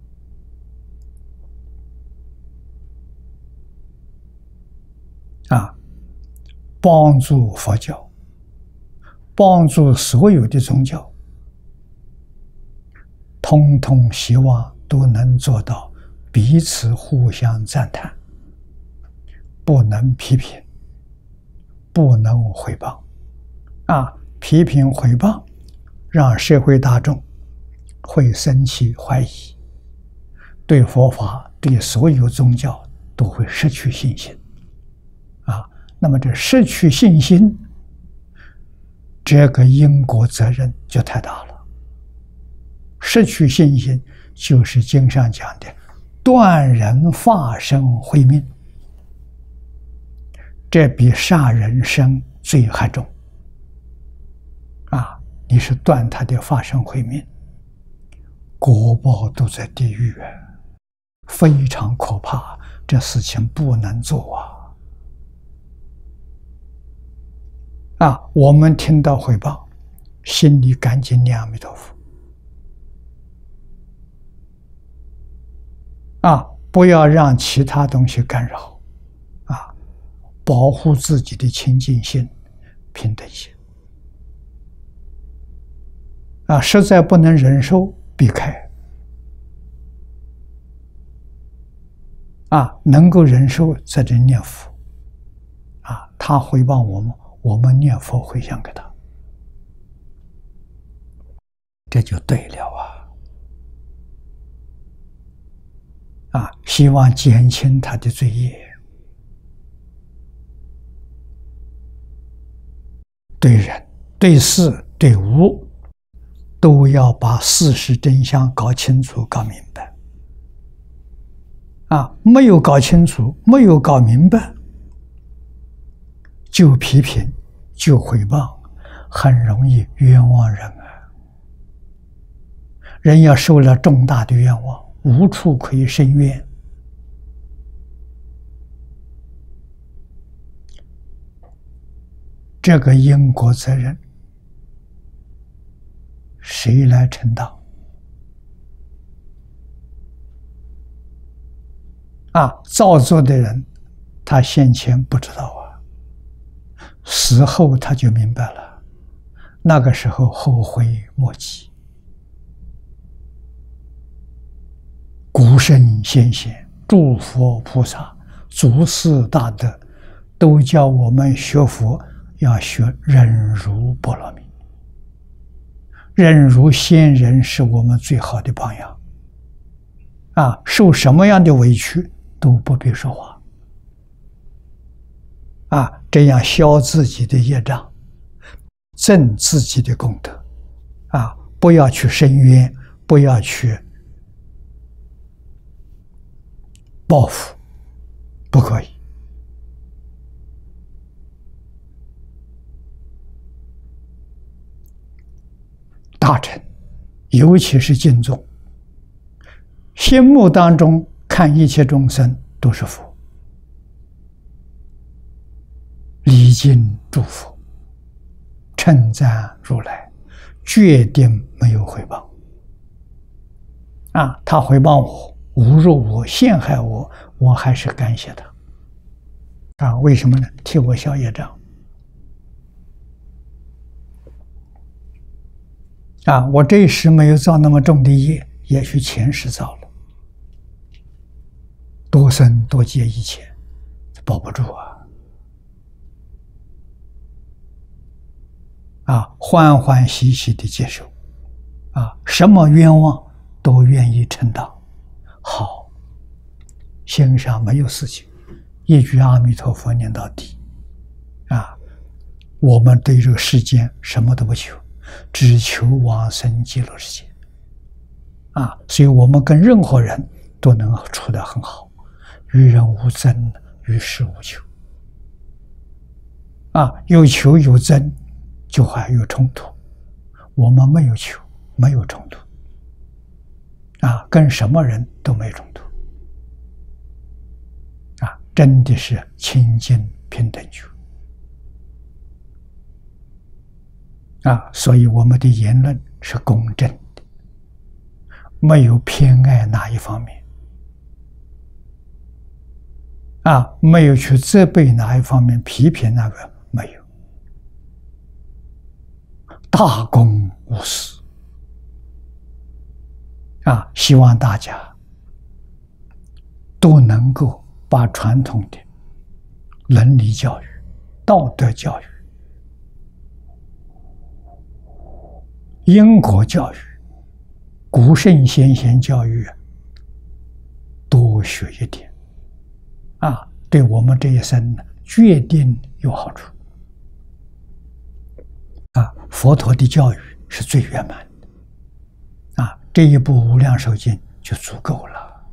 啊，帮助佛教，帮助所有的宗教，通通希望都能做到彼此互相赞叹，不能批评，不能诽谤啊！批评诽谤让社会大众会生起怀疑，对佛法、对所有宗教都会失去信心啊！那么这失去信心，这个因果责任就太大了。失去信心就是经上讲的断人法身慧命，这比杀人生罪还重啊！你是断他的法身慧命，果报都在地狱啊，非常可怕，这事情不能做啊！啊，我们听到诽谤，心里赶紧念阿弥陀佛啊，不要让其他东西干扰啊，保护自己的清净心、平等心啊，实在不能忍受，避开啊，能够忍受在这念佛啊，他回报我们，我们念佛回向给他，这就对了啊！啊，希望减轻他的罪业，对人、对事、对物，都要把事实真相搞清楚、搞明白。啊，没有搞清楚，没有搞明白，就批评、就诽谤，很容易冤枉人啊！人要受了重大的冤枉，无处可以伸冤。 这个因果责任谁来承担？啊，造作的人，他先前不知道啊，死后他就明白了，那个时候后悔莫及。古圣先贤、诸佛菩萨、祖师大德，都教我们学佛要学忍辱波罗蜜。忍辱先人是我们最好的榜样。啊，受什么样的委屈都不必说话。啊，这样消自己的业障，增自己的功德。啊，不要去申冤，不要去报复，不可以。大乘，尤其是净宗，心目当中看一切众生都是佛，礼敬诸佛，称赞如来，决定没有回报。啊，他回报我，侮辱我，陷害我，我还是感谢他。啊，为什么呢？替我消业障。啊，我这一时没有造那么重的业，也许前世造了，多生多劫以前，保不住啊！啊，欢欢喜喜的接受，啊，什么愿望都愿意承担。好，心上没有事情，一句阿弥陀佛念到底。啊，我们对这个世间什么都不求。只求往生极乐世界。啊，所以我们跟任何人都能处得很好，与人无争，与世无求。啊，有求有争，就还有冲突。我们没有求，没有冲突。啊，跟什么人都没冲突。啊，真的是清净平等觉。啊，所以我们的言论是公正的，没有偏爱哪一方面，啊，没有去责备哪一方面，批评那个，没有，大公无私。啊，希望大家都能够把传统的伦理教育、道德教育、因果教育、古圣先贤教育多学一点，啊，对我们这一生呢，决定有好处。啊，佛陀的教育是最圆满的，啊，这一部《无量寿经》就足够了，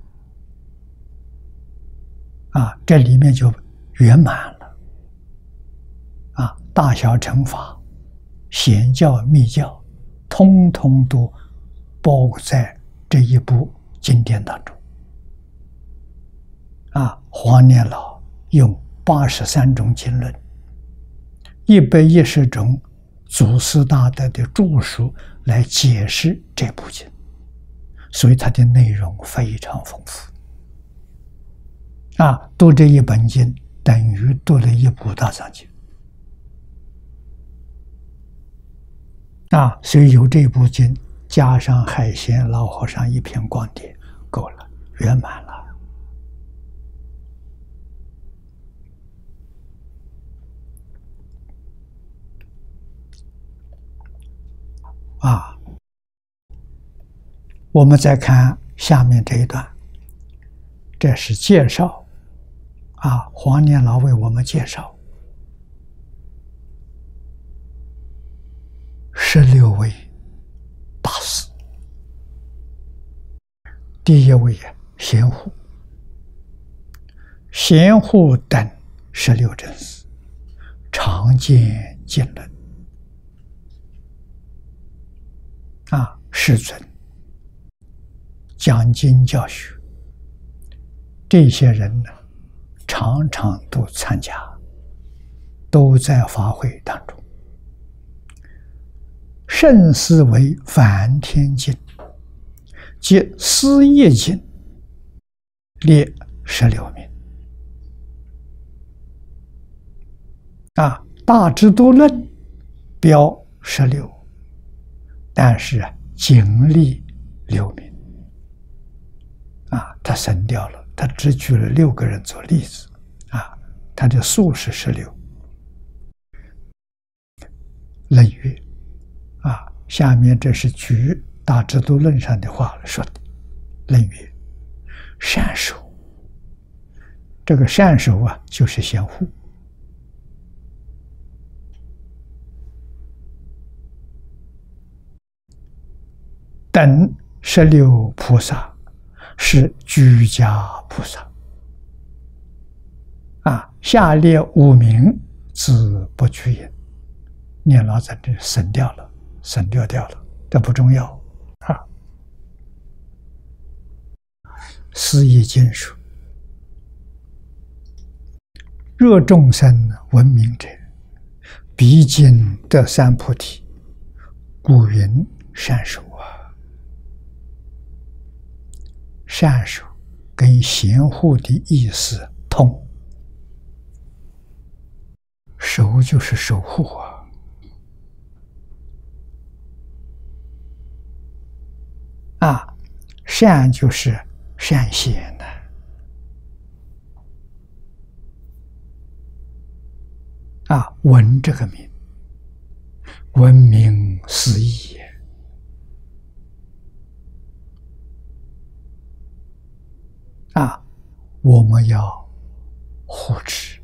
啊，这里面就圆满了，啊，大小乘法、显教、密教。通通都包在这一部经典当中。啊，黄念老用八十三种经论、一百一十种祖师大德的著书来解释这部经，所以它的内容非常丰富。啊，读这一本经等于读了一部大藏经。啊，所以有这部经，加上海鲜老和尚一篇光碟，够了，圆满了。啊，我们再看下面这一段，这是介绍。啊，黄念老为我们介绍十六位大师。第一位贤护，贤护等十六真师，常见经论。啊，世尊讲经教学，这些人呢，常常都参加。 都在法会当中。圣思为梵天经，即思业经，列十六名。啊，大智度论标十六，但是啊，经历六名。啊，他省掉了，他只举了六个人做例子。啊，他的数是十六。论曰，啊，下面这是举大智度论上的话说的。论曰，善守。这个善守啊，就是贤护。等十六菩萨是居家菩萨。啊，下列五名自不具言。念老在这省掉了，省掉掉了，这不重要啊。思业经说：若众生闻名者，必经得三菩提，故云善守啊。善守跟贤护的意思通，守就是守护啊。啊，善就是善贤的。啊，闻这个名，闻名思义。啊，我们要护持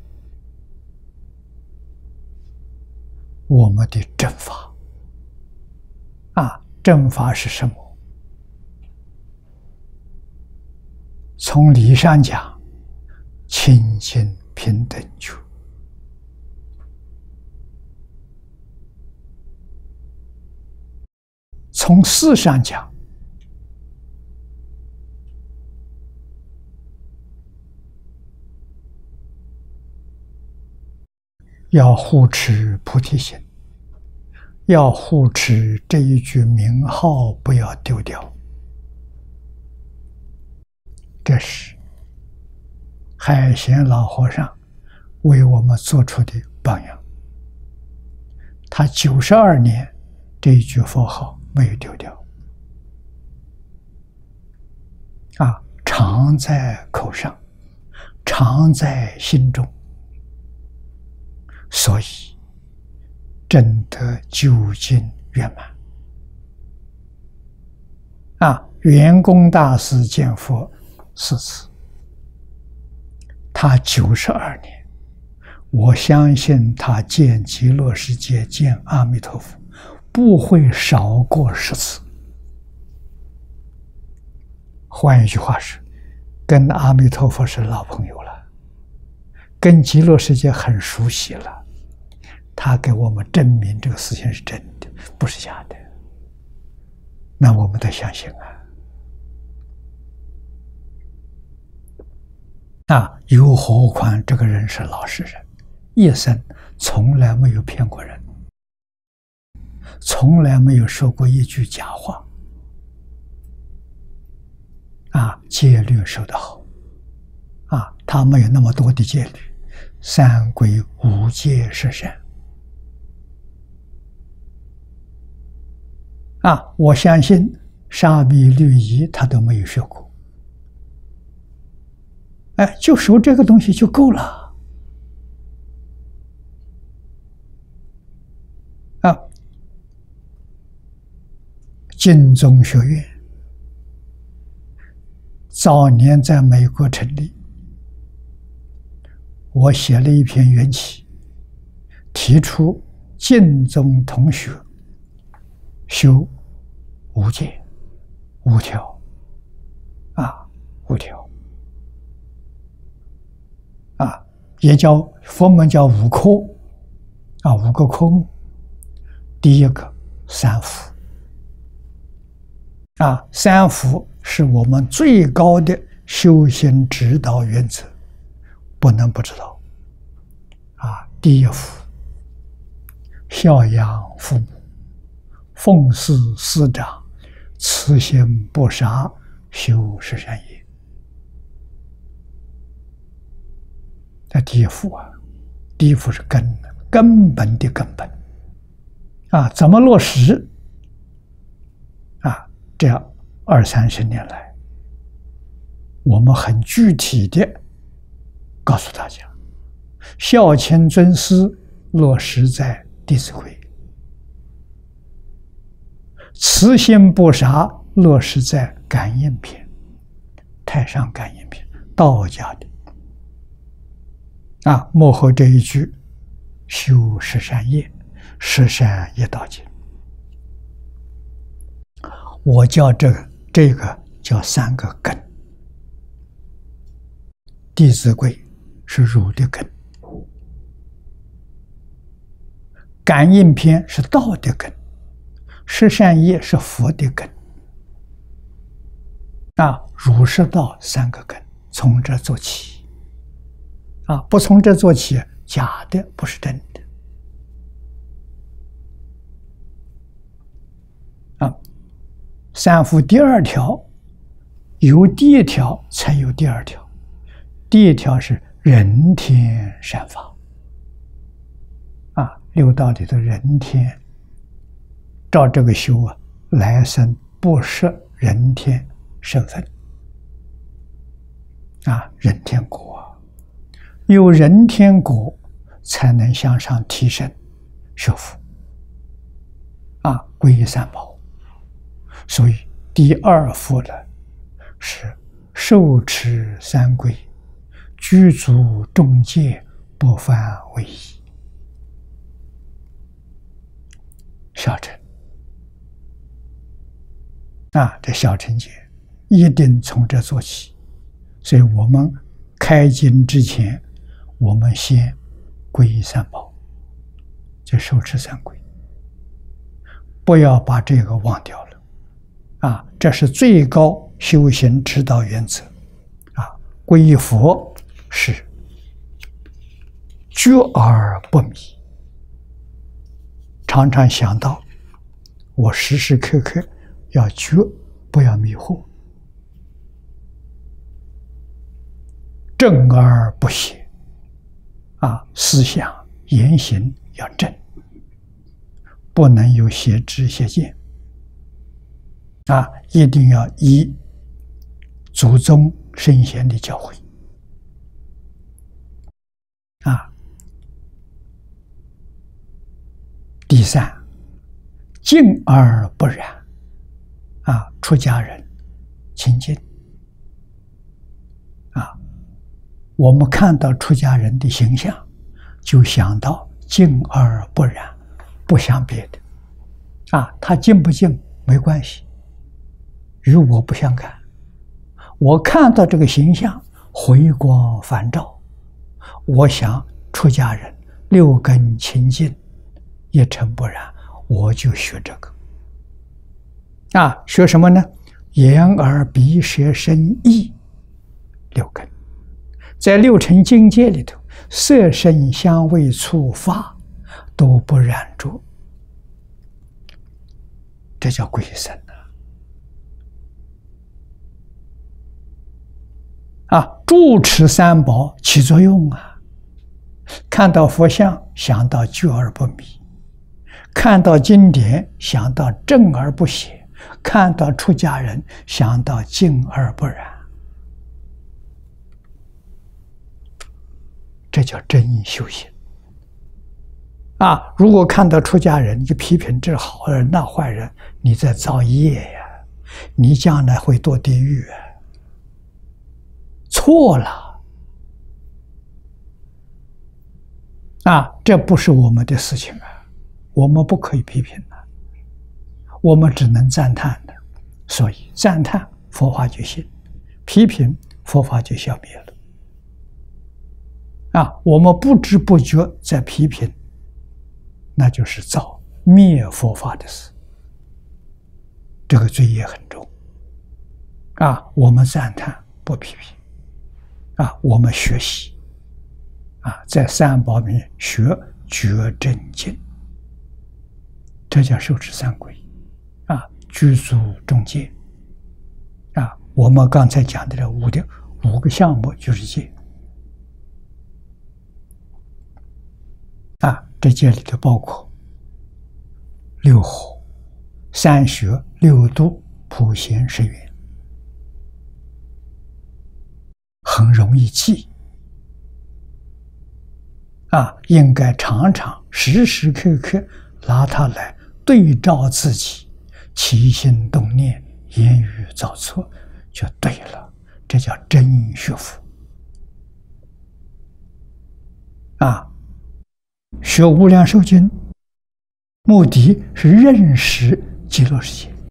我们的正法。啊，正法是什么？从理上讲，清净平等觉。从事上讲，要护持菩提心，要护持这一句名号，不要丢掉。这是海贤老和尚为我们做出的榜样。他九十二年这一句佛号没有丢掉，啊，常在口上，常在心中。所以证得究竟圆满。啊，圆公大师见佛四次，他九十二年，我相信他见极乐世界、见阿弥陀佛，不会少过十次。换一句话是，跟阿弥陀佛是老朋友了，跟极乐世界很熟悉了。他给我们证明这个事情是真的，不是假的，那我们得相信啊！啊，又何况这个人是老实人，一生从来没有骗过人，从来没有说过一句假话。啊，戒律守得好，啊，他没有那么多的戒律，三归五戒十善。啊，我相信沙弥律仪他都没有学过，哎，就守这个东西就够了。啊，净宗学院早年在美国成立，我写了一篇缘起，提出净宗同学修五戒五条，啊，五条，啊，也叫佛门叫五科，啊，五个科目。第一个三福，啊，三福是我们最高的修行指导原则，不能不知道。啊，第一福孝养父母，奉事师长，慈心不杀，修十善业。那第一幅啊，第一幅是根，根本的根本啊，怎么落实啊？这样二三十年来，我们很具体的告诉大家，孝亲尊师落实在《弟子规》，慈心不杀落实在《感应篇》，太上感应篇，道家的啊，幕后这一句修十善业，十善业道经，我叫这个这个叫三个根，《弟子规》是儒的根，感应篇是道的根，十善业是佛的根。啊，儒释道三个根，从这做起。啊，不从这做起，假的不是真的。啊，三伏第二条，有第一条才有第二条。第一条是人天善法。啊，六道里的人天，照这个修啊，来生不失人天身份。啊，人天果。有人天果，才能向上提升、修复。啊，皈依三宝。所以第二幅呢，是受持三规，具足众戒，不犯违仪。小乘啊，这小乘戒一定从这做起。所以我们开经之前，我们先皈依三宝，就受持三规，不要把这个忘掉了啊！这是最高修行指导原则啊！皈依佛是觉而不迷，常常想到我时时刻刻要觉，不要迷惑，正而不邪。啊，思想言行要正，不能有邪知邪见。啊，一定要依祖宗圣贤的教诲。啊，第三，敬而不染。啊，出家人清净。啊。我们看到出家人的形象，就想到敬而不染，不想别的。啊，他敬不敬没关系，与我不相干。我看到这个形象回光返照，我想出家人六根清净，一尘不染，我就学这个。啊，学什么呢？眼耳鼻舌身意六根。在六尘境界里头，色声香味触法都不染着，这叫归身啊！啊，住持三宝起作用啊！看到佛像，想到觉而不迷；看到经典，想到正而不邪；看到出家人，想到敬而不染。这叫真修行啊！如果看到出家人，你批评这好人那坏人，你在造业呀，你将来会堕地狱啊！错了啊！这不是我们的事情啊，我们不可以批评的，我们只能赞叹的。所以赞叹佛法就行，批评佛法就消灭了。啊，我们不知不觉在批评，那就是造灭佛法的事，这个罪业很重。啊，我们赞叹不批评，啊，我们学习，啊，在三宝里面学觉正经， 这叫受持三归啊，具足众戒啊。我们刚才讲的这五的五个项目就是戒啊，这戒里头包括六火、三学、六度、普贤十愿，很容易记啊，应该常常时时刻刻拿它来对照自己起心动念、言语造错，就对了，这叫真学佛啊！学无量寿经，目的是认识极乐世界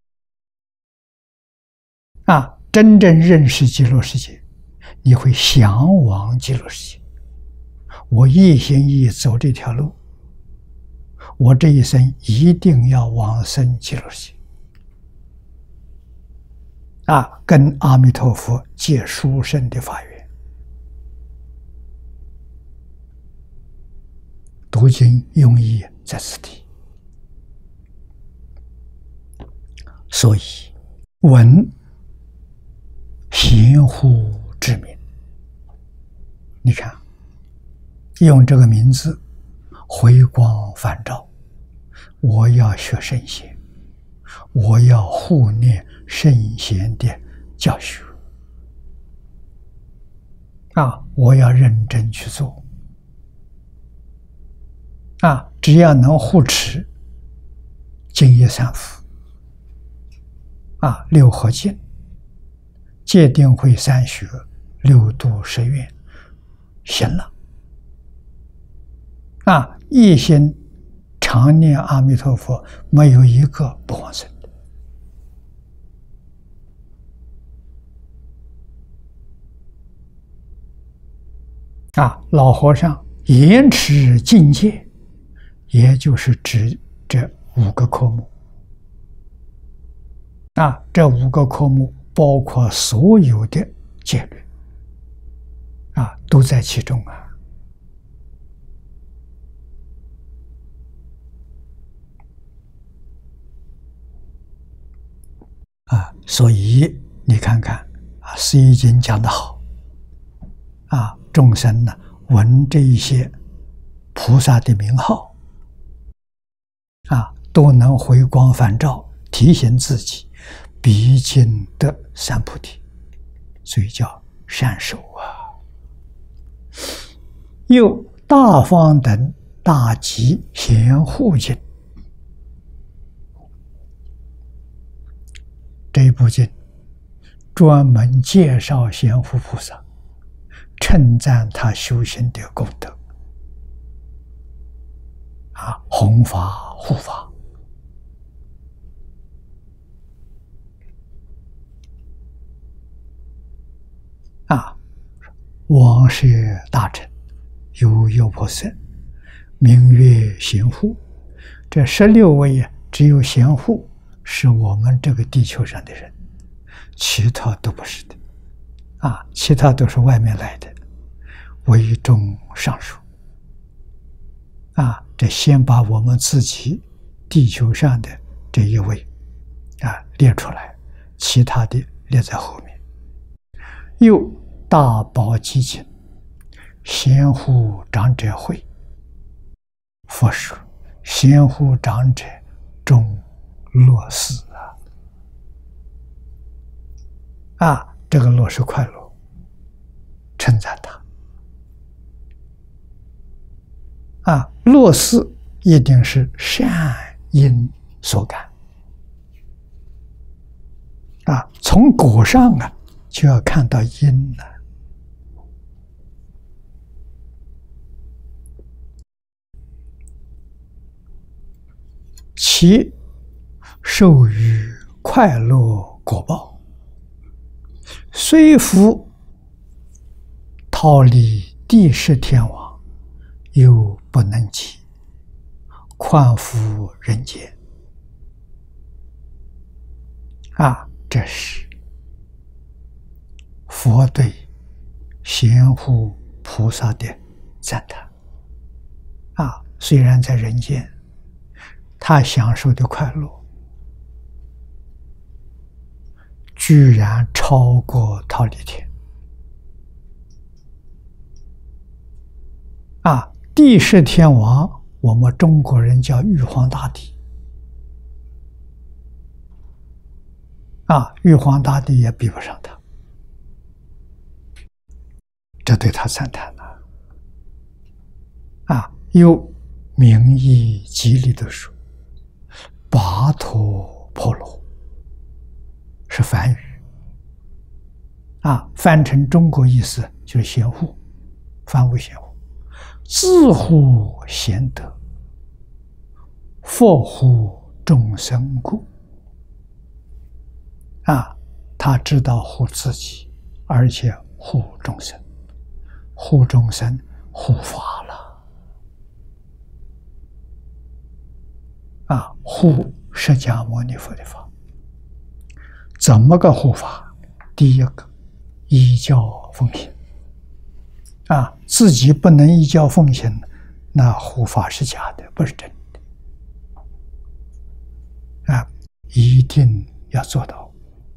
啊！真正认识极乐世界，你会向往极乐世界。我一心一意走这条路，我这一生一定要往生极乐世界啊！跟阿弥陀佛结殊胜的法缘。读经用意在此地，所以闻贤护之名，你看用这个名字回光返照，我要学圣贤，我要护念圣贤的教学啊，我要认真去做啊，只要能护持净业三福啊，六合敬、戒定慧三学、六度十愿，行了啊，一心常念阿弥陀佛，没有一个不往生的啊。老和尚严持禁戒，也就是指这五个科目啊，这五个科目包括所有的戒律啊，都在其中啊。啊，所以你看看啊，《释疑经》讲得好啊，众生呢闻这一些菩萨的名号啊，都能回光返照，提醒自己必经得三菩提，所以叫善受啊。又大方等大集贤护经，这一部经专门介绍贤护菩萨，称赞他修行的功德啊，弘法护法啊。王舍大臣有优婆塞，名曰贤护。这十六位啊，只有贤护是我们这个地球上的人，其他都不是的啊，其他都是外面来的，唯中上述啊。这先把我们自己地球上的这一位啊列出来，其他的列在后面。又大宝积经，贤护长者会，佛说贤护长者众乐事啊，啊，这个乐是快乐，称赞他啊，乐事一定是善因所感啊，从果上啊就要看到因了。其受于快乐果报，虽复逃离地势天王，又不能及，况复人间啊！这是佛对贤护菩萨的赞叹啊！虽然在人间， 他享受的快乐，居然超过忉利天。啊，帝释天王，我们中国人叫玉皇大帝。啊，玉皇大帝也比不上他，这对他赞叹了。啊，又名义吉利的说，跋陀婆罗是梵语。啊，翻成中国意思就是贤护，凡无贤护。自护贤德，佛护众生故。啊，他知道护自己，而且护众生，护众生，护法了。啊，护释迦牟尼佛的法，怎么个护法？第一个，依教奉行。啊，自己不能依教奉行，那护法是假的，不是真的。啊，一定要做到。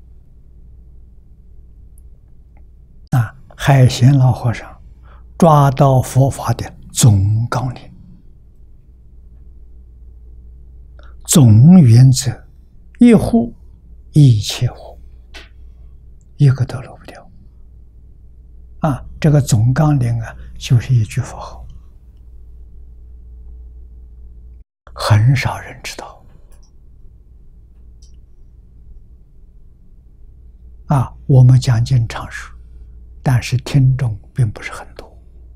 啊，海贤老和尚抓到佛法的总纲领、总原则，一护一切护，一个都漏不掉。啊，这个总纲领啊，就是一句佛号，很少人知道。啊，我们讲经常说，但是听众并不是很多。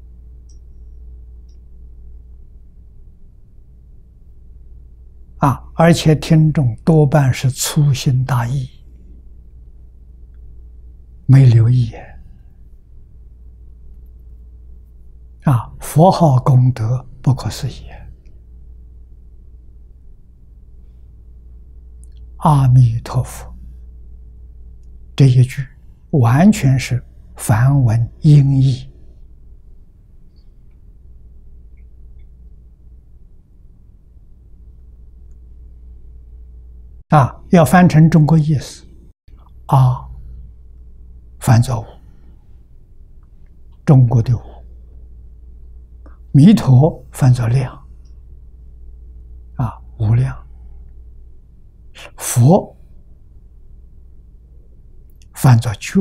啊，而且听众多半是粗心大意，没留意。啊，佛号功德不可思议。阿弥陀佛这一句完全是梵文音译。啊，要翻成中国意思，阿翻作无，中国的无；弥陀翻作量，啊，无量；佛翻作觉，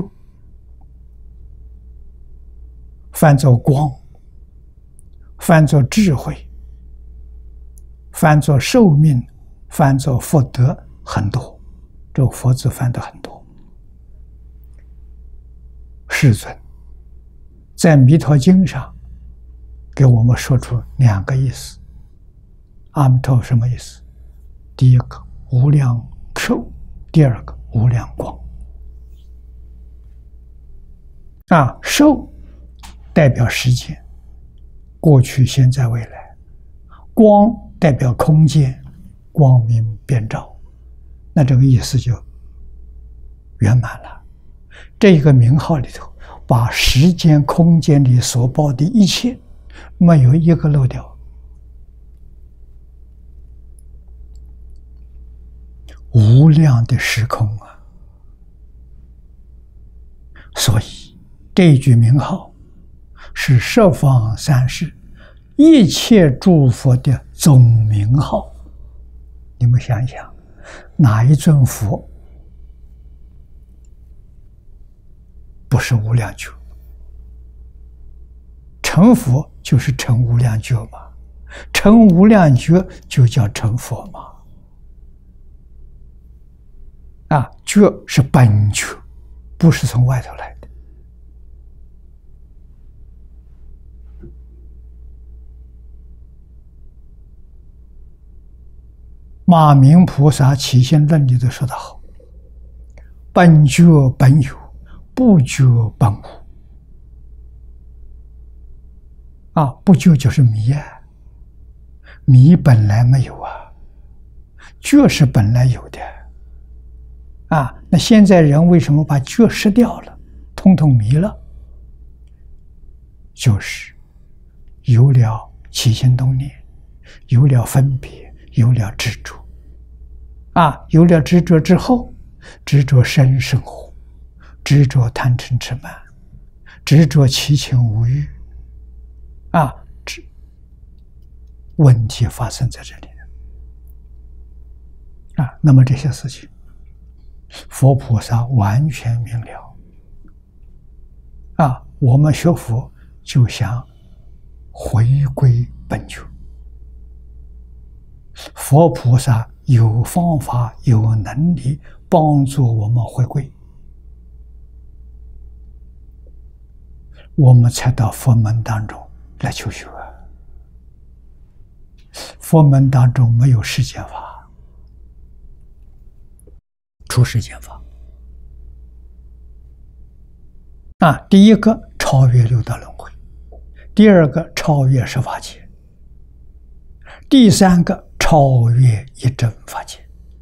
翻作光，翻作智慧，翻作寿命，翻作福德，很多。这个佛字翻得很多。世尊在《弥陀经》上给我们说出两个意思。阿弥陀什么意思？第一个无量寿，第二个无量光。啊，寿代表时间，过去、现在、未来；光代表空间，光明遍照。那这个意思就圆满了。这个名号里头，把时间、空间里所包的一切，没有一个漏掉。无量的时空啊！所以这一句名号是十方三世一切诸佛的总名号。你们想一想，哪一尊佛不是无量觉？成佛就是成无量觉嘛，成无量觉就叫成佛嘛。啊，觉是本觉，不是从外头来的。马明菩萨起心论里头说得好：本觉本有，不觉本无。啊，不觉就是迷啊，迷本来没有啊，觉是本来有的。啊，那现在人为什么把觉失掉了，通通迷了？就是有了起心动念，有了分别， 有了执着，啊，有了执着之后，执着生生活，执着贪嗔痴慢，执着七情五欲，啊，执问题发生在这里啊。那么这些事情，佛菩萨完全明了，啊，我们学佛就想回归本觉。佛菩萨有方法、有能力帮助我们回归，我们才到佛门当中来求学。佛门当中没有世间法，出世间法。啊，第一个超越六道轮回，第二个超越十法界，第三个超越一真法界，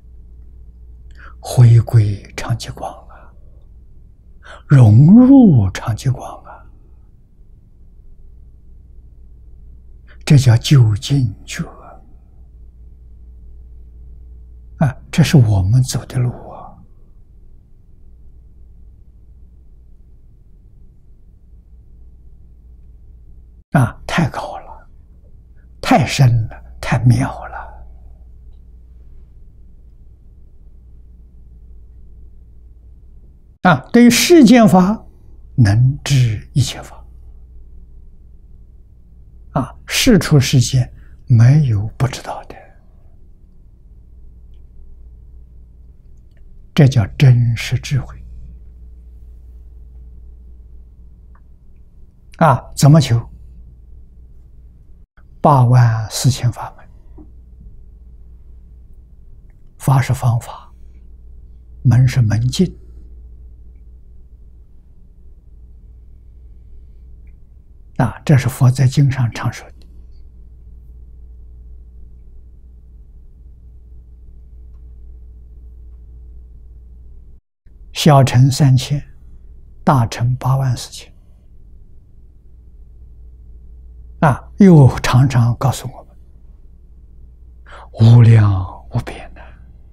回归常寂光啊，融入常寂光啊，这叫究竟觉啊！这是我们走的路啊！啊，太高了，太深了，太妙了。啊，对于世间法能知一切法，啊，世出世间没有不知道的，这叫真实智慧。啊，怎么求？八万四千法门，法是方法，门是门径。啊，这是佛在经上常说的。小乘三千，大乘八万四千。啊，又常常告诉我们，无量无边的。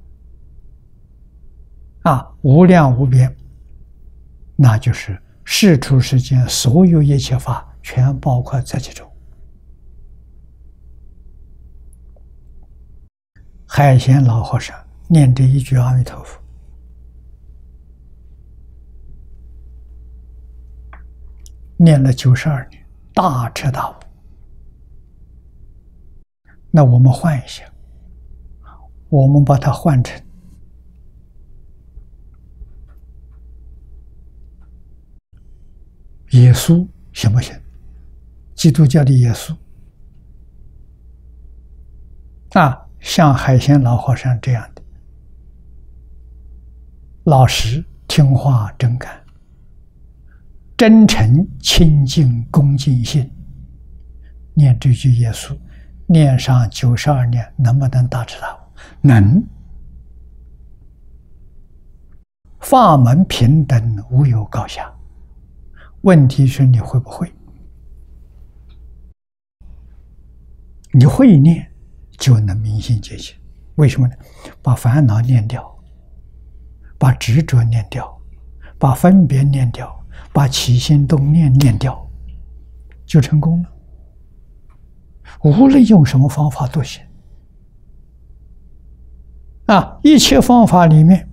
啊，无量无边，那就是世出世间所有一切法。全包括在其中。海贤老和尚念这一句阿弥陀佛，念了九十二年，大彻大悟。那我们换一下，我们把它换成耶稣行不行？基督教的耶稣啊，像海贤老和尚这样的老实、听话、真干、真诚、清净、恭敬心，念这句耶稣，念上九十二年，能不能大彻大悟？能。法门平等，无有高下。问题是你会不会？你会念，就能明心见性。为什么呢？把烦恼念掉，把执着念掉，把分别念掉，把起心动念念掉，就成功了。无论用什么方法都行。啊，一切方法里面，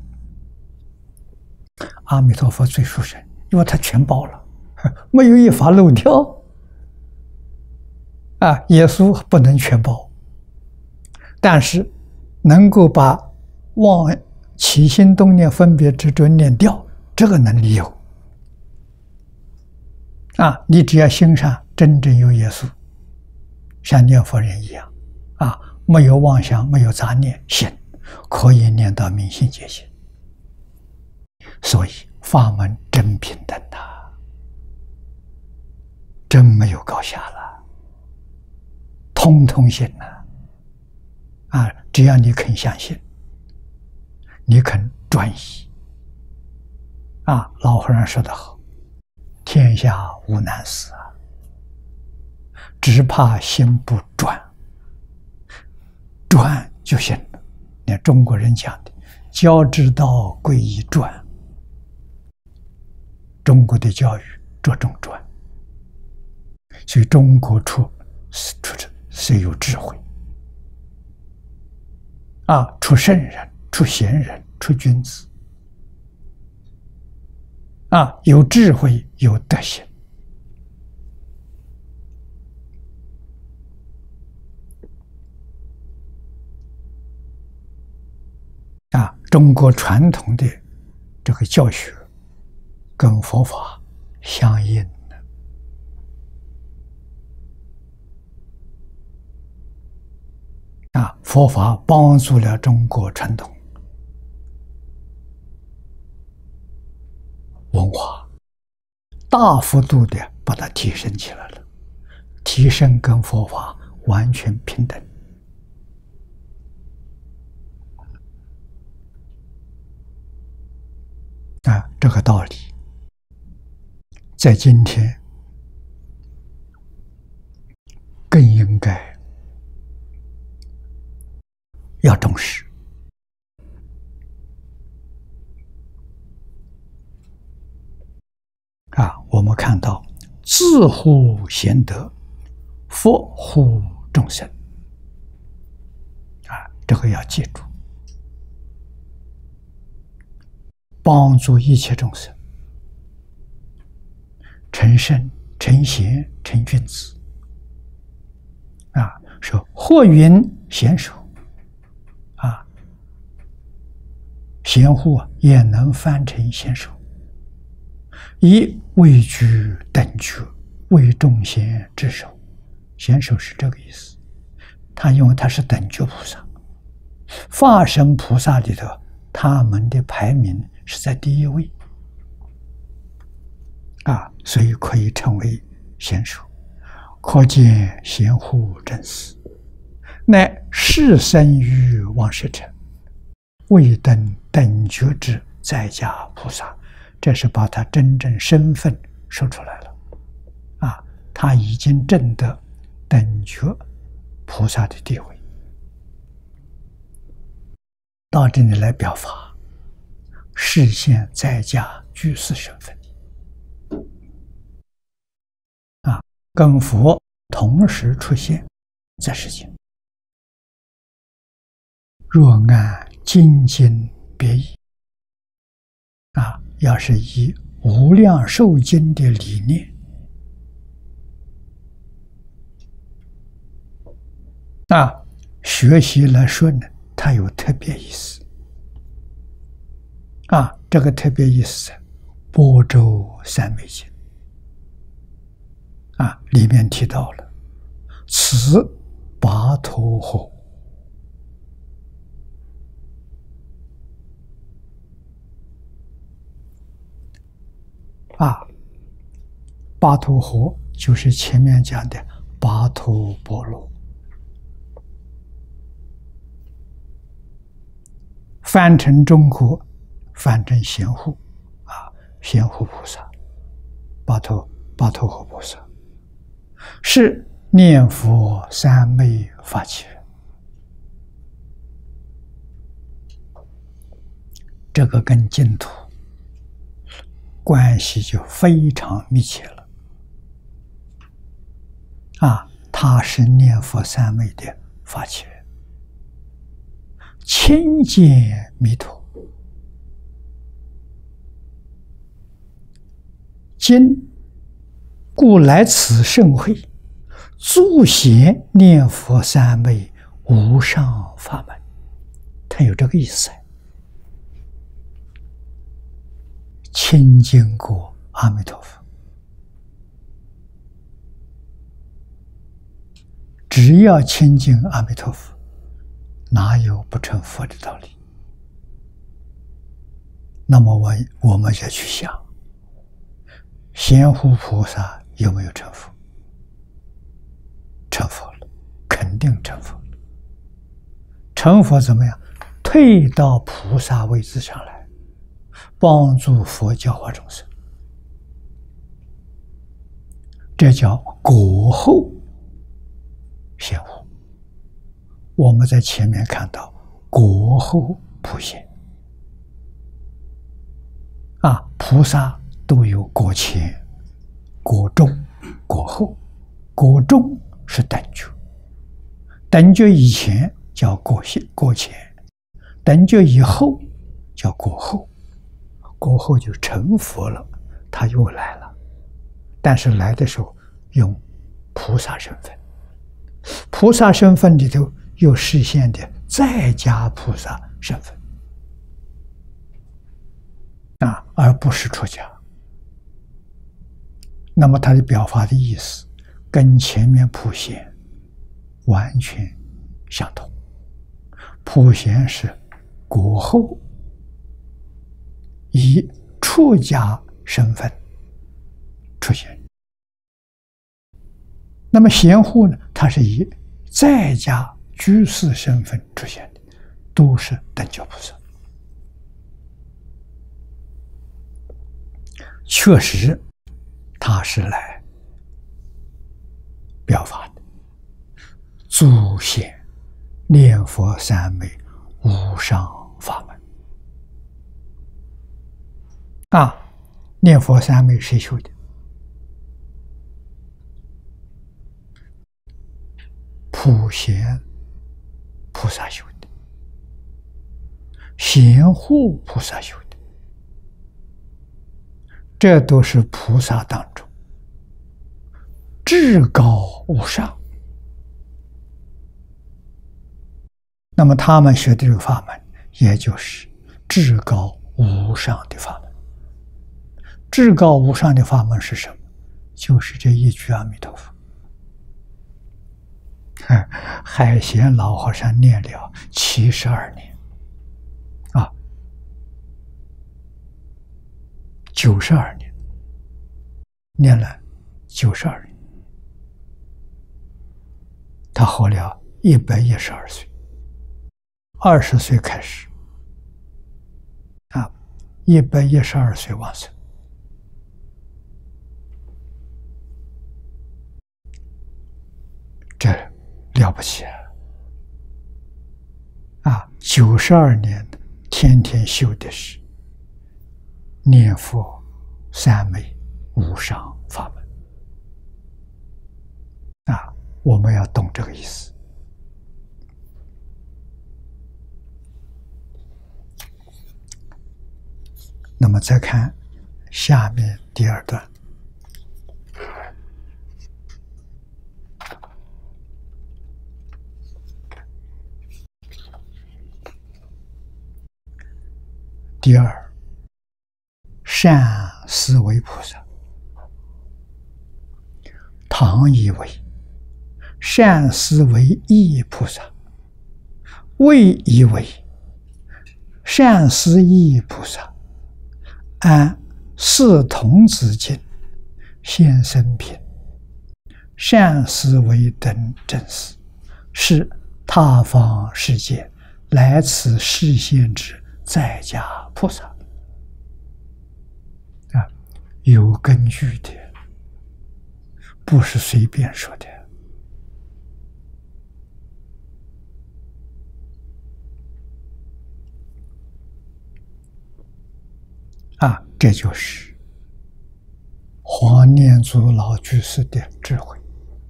阿弥陀佛最殊胜，因为他全包了，没有一法漏掉。啊，耶稣不能全包，但是能够把妄起心动念、分别执着念掉，这个能力有。啊，你只要心上真正有耶稣，像念佛人一样，啊，没有妄想，没有杂念，行，可以念到明心见性。所以法门真平等呐、啊，真没有高下了。通通行啊！啊，只要你肯相信，你肯专一，啊，老和尚说得好，天下无难事啊，只怕心不专，专就行了。你看中国人讲的“教之道，贵以专”，中国的教育着重专，所以中国出出这是有智慧啊，出圣人，出贤人，出君子啊，有智慧，有德行。啊，中国传统的这个教学跟佛法相应的啊，佛法帮助了中国传统文化，大幅度的把它提升起来了，提升跟佛法完全平等。啊，这个道理在今天更应该要重视啊！我们看到自护贤德，佛护众生啊，这个要记住，帮助一切众生成圣、成贤、成君子啊！说或云贤手啊，贤护啊也能翻成贤手，以位居等觉，为众贤之首。贤手是这个意思，他因为他是等觉菩萨，法身菩萨里头，他们的排名是在第一位啊，所以可以称为贤手。可见贤护正思，乃示生于王舍城，未等等觉之在家菩萨。这是把他真正身份说出来了啊，他已经证得等觉菩萨的地位，到这里来表法，实现在家居士身份啊，跟佛同时出现在世间。若按精进别义啊，要是以无量寿经的理念啊学习来说呢，它有特别意思啊。这个特别意思在《般舟三昧经》啊里面提到了，此跋陀诃啊，跋陀诃就是前面讲的跋陀波罗，翻成中国，翻成贤护啊，贤护菩萨，跋陀跋陀诃菩萨是念佛三昧发起人，这个跟净土关系就非常密切了啊！他是念佛三昧的发起人，亲见弥陀，今故来此盛会，诸贤念佛三昧无上法门，他有这个意思。亲近过阿弥陀佛，只要亲近阿弥陀佛，哪有不成佛的道理？那么我我们就去想，贤护菩萨有没有成佛？成佛了，肯定成佛了。成佛怎么样？退到菩萨位置上来，帮助佛教化众生，这叫果后贤护。 我们在前面看到果后普贤啊，菩萨都有果前、果中、果后。果中是等觉，等觉以前叫果现果前，等觉以后叫果后。果后就成佛了，他又来了，但是来的时候用菩萨身份，菩萨身份里头又实现的在家菩萨身份啊，而不是出家。那么他的表法的意思跟前面普贤完全相同。普贤是果后以出家身份出现，那么贤护呢，他是以在家居士身份出现的，都是等觉菩萨。确实他是来表法的，足显念佛三昧无上法门啊！念佛三昧谁修的？普贤菩萨修的，贤护菩萨修的，这都是菩萨当中至高无上。那么他们学的这个法门，也就是至高无上的法门。至高无上的法门是什么？就是这一句阿弥陀佛。海贤老和尚念了七十二年，啊，九十二年，念了九十二年，他活了一百一十二岁，二十岁开始，啊，一百一十二岁往生。这了不起啊！啊，九十二年天天修的是念佛三昧无上法门啊，我们要懂这个意思。那么再看下面第二段。第二，善思维菩萨，唐以为善思维义菩萨，谓以为善思义菩萨，按四童子经现生品，善思维等正思，是他方世界来此示现之在家菩萨啊，有根据的，不是随便说的啊。这就是黄念祖老居士的智慧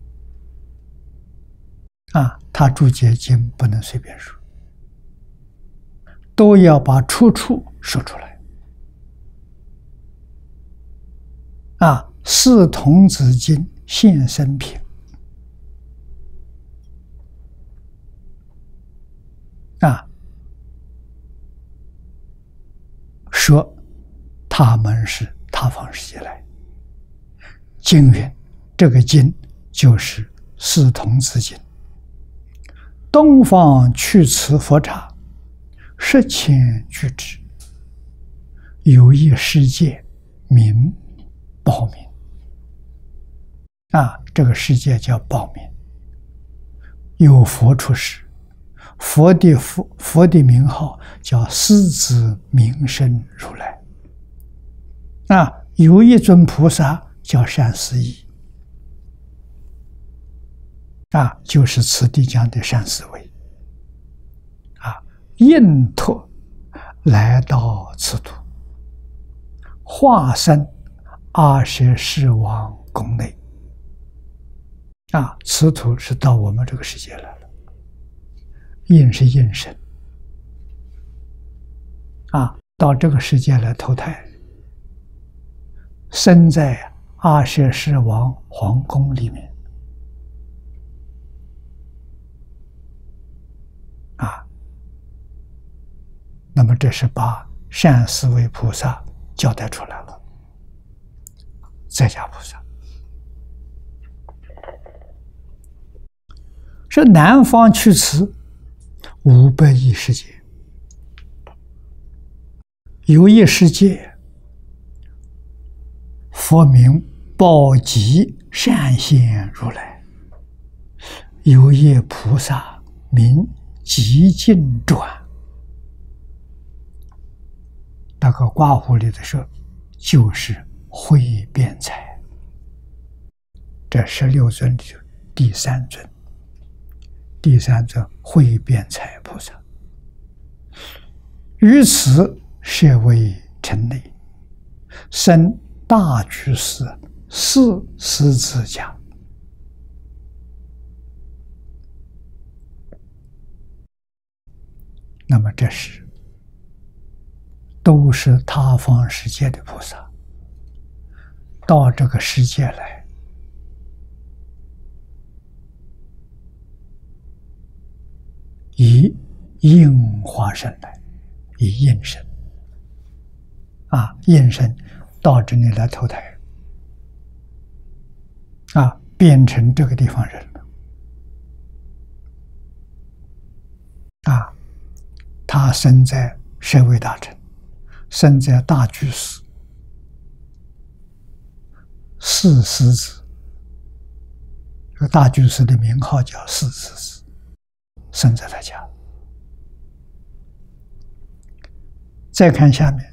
啊，他注解经不能随便说，都要把出处说出来啊！四童子经现生品啊，说他们是他方世界来。经云，这个经就是四童子经。东方去此佛刹，十千具之，有一世界名报名啊，这个世界叫报名。有佛出世，佛的佛佛的名号叫狮子明身如来啊，有一尊菩萨叫善思义啊，就是此地讲的善思维应托来到此土，化身阿舍世王宫内。啊，此土是到我们这个世界来了，应是应身。啊，到这个世界来投胎，生在阿舍世王皇宫里面。啊，那么这是把善思维菩萨交代出来了。在家菩萨是南方去此五百亿世界，有一世界，佛名宝积善现如来，有一菩萨名极尽转。那个刮胡里的说，就是慧辩才，这十六尊里第三尊。第三尊慧辩才菩萨，于此设为城内，生大居士四狮子家。那么这是都是他方世界的菩萨，到这个世界来，以应化身来，以应身啊，应身到这里来投胎啊，变成这个地方人了啊。他生在舍卫大城，生在大居士，四狮子。这个大居士的名号叫四狮子，生在他家。再看下面，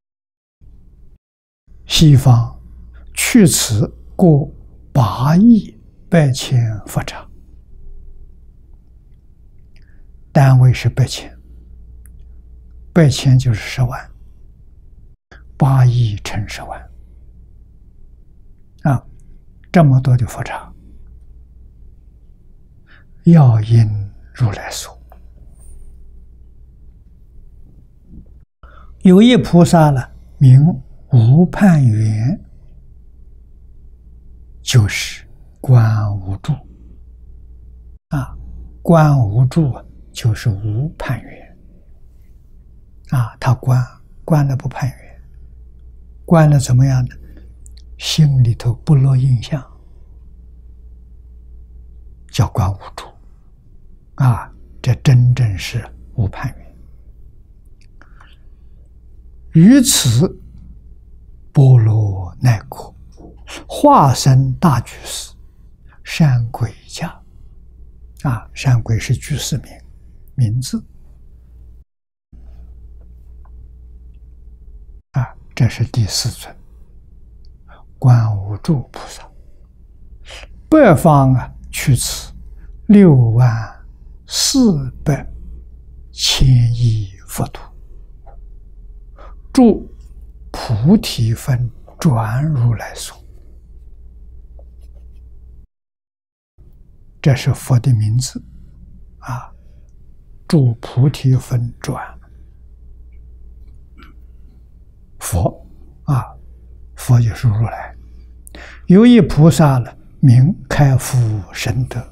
西方去此过八亿百千佛刹，单位是百千，百千就是十万，八亿乘十万啊，这么多的佛刹，要因如来所。有一菩萨呢，名无盼缘，就是观无住啊，观无住就是无盼缘啊，他观观了不盼缘，观了怎么样呢？心里头不落印象，叫观无住啊，这真正是无盼缘。于此波罗奈果化身大居士，善轨家啊，善轨是居士名名字啊，这是第四尊观无住菩萨。北方啊，去此六万四百千亿佛土，住菩提分转如来所。这是佛的名字啊，住菩提分转。佛啊，佛就是如来。有一菩萨了，名开敷神德，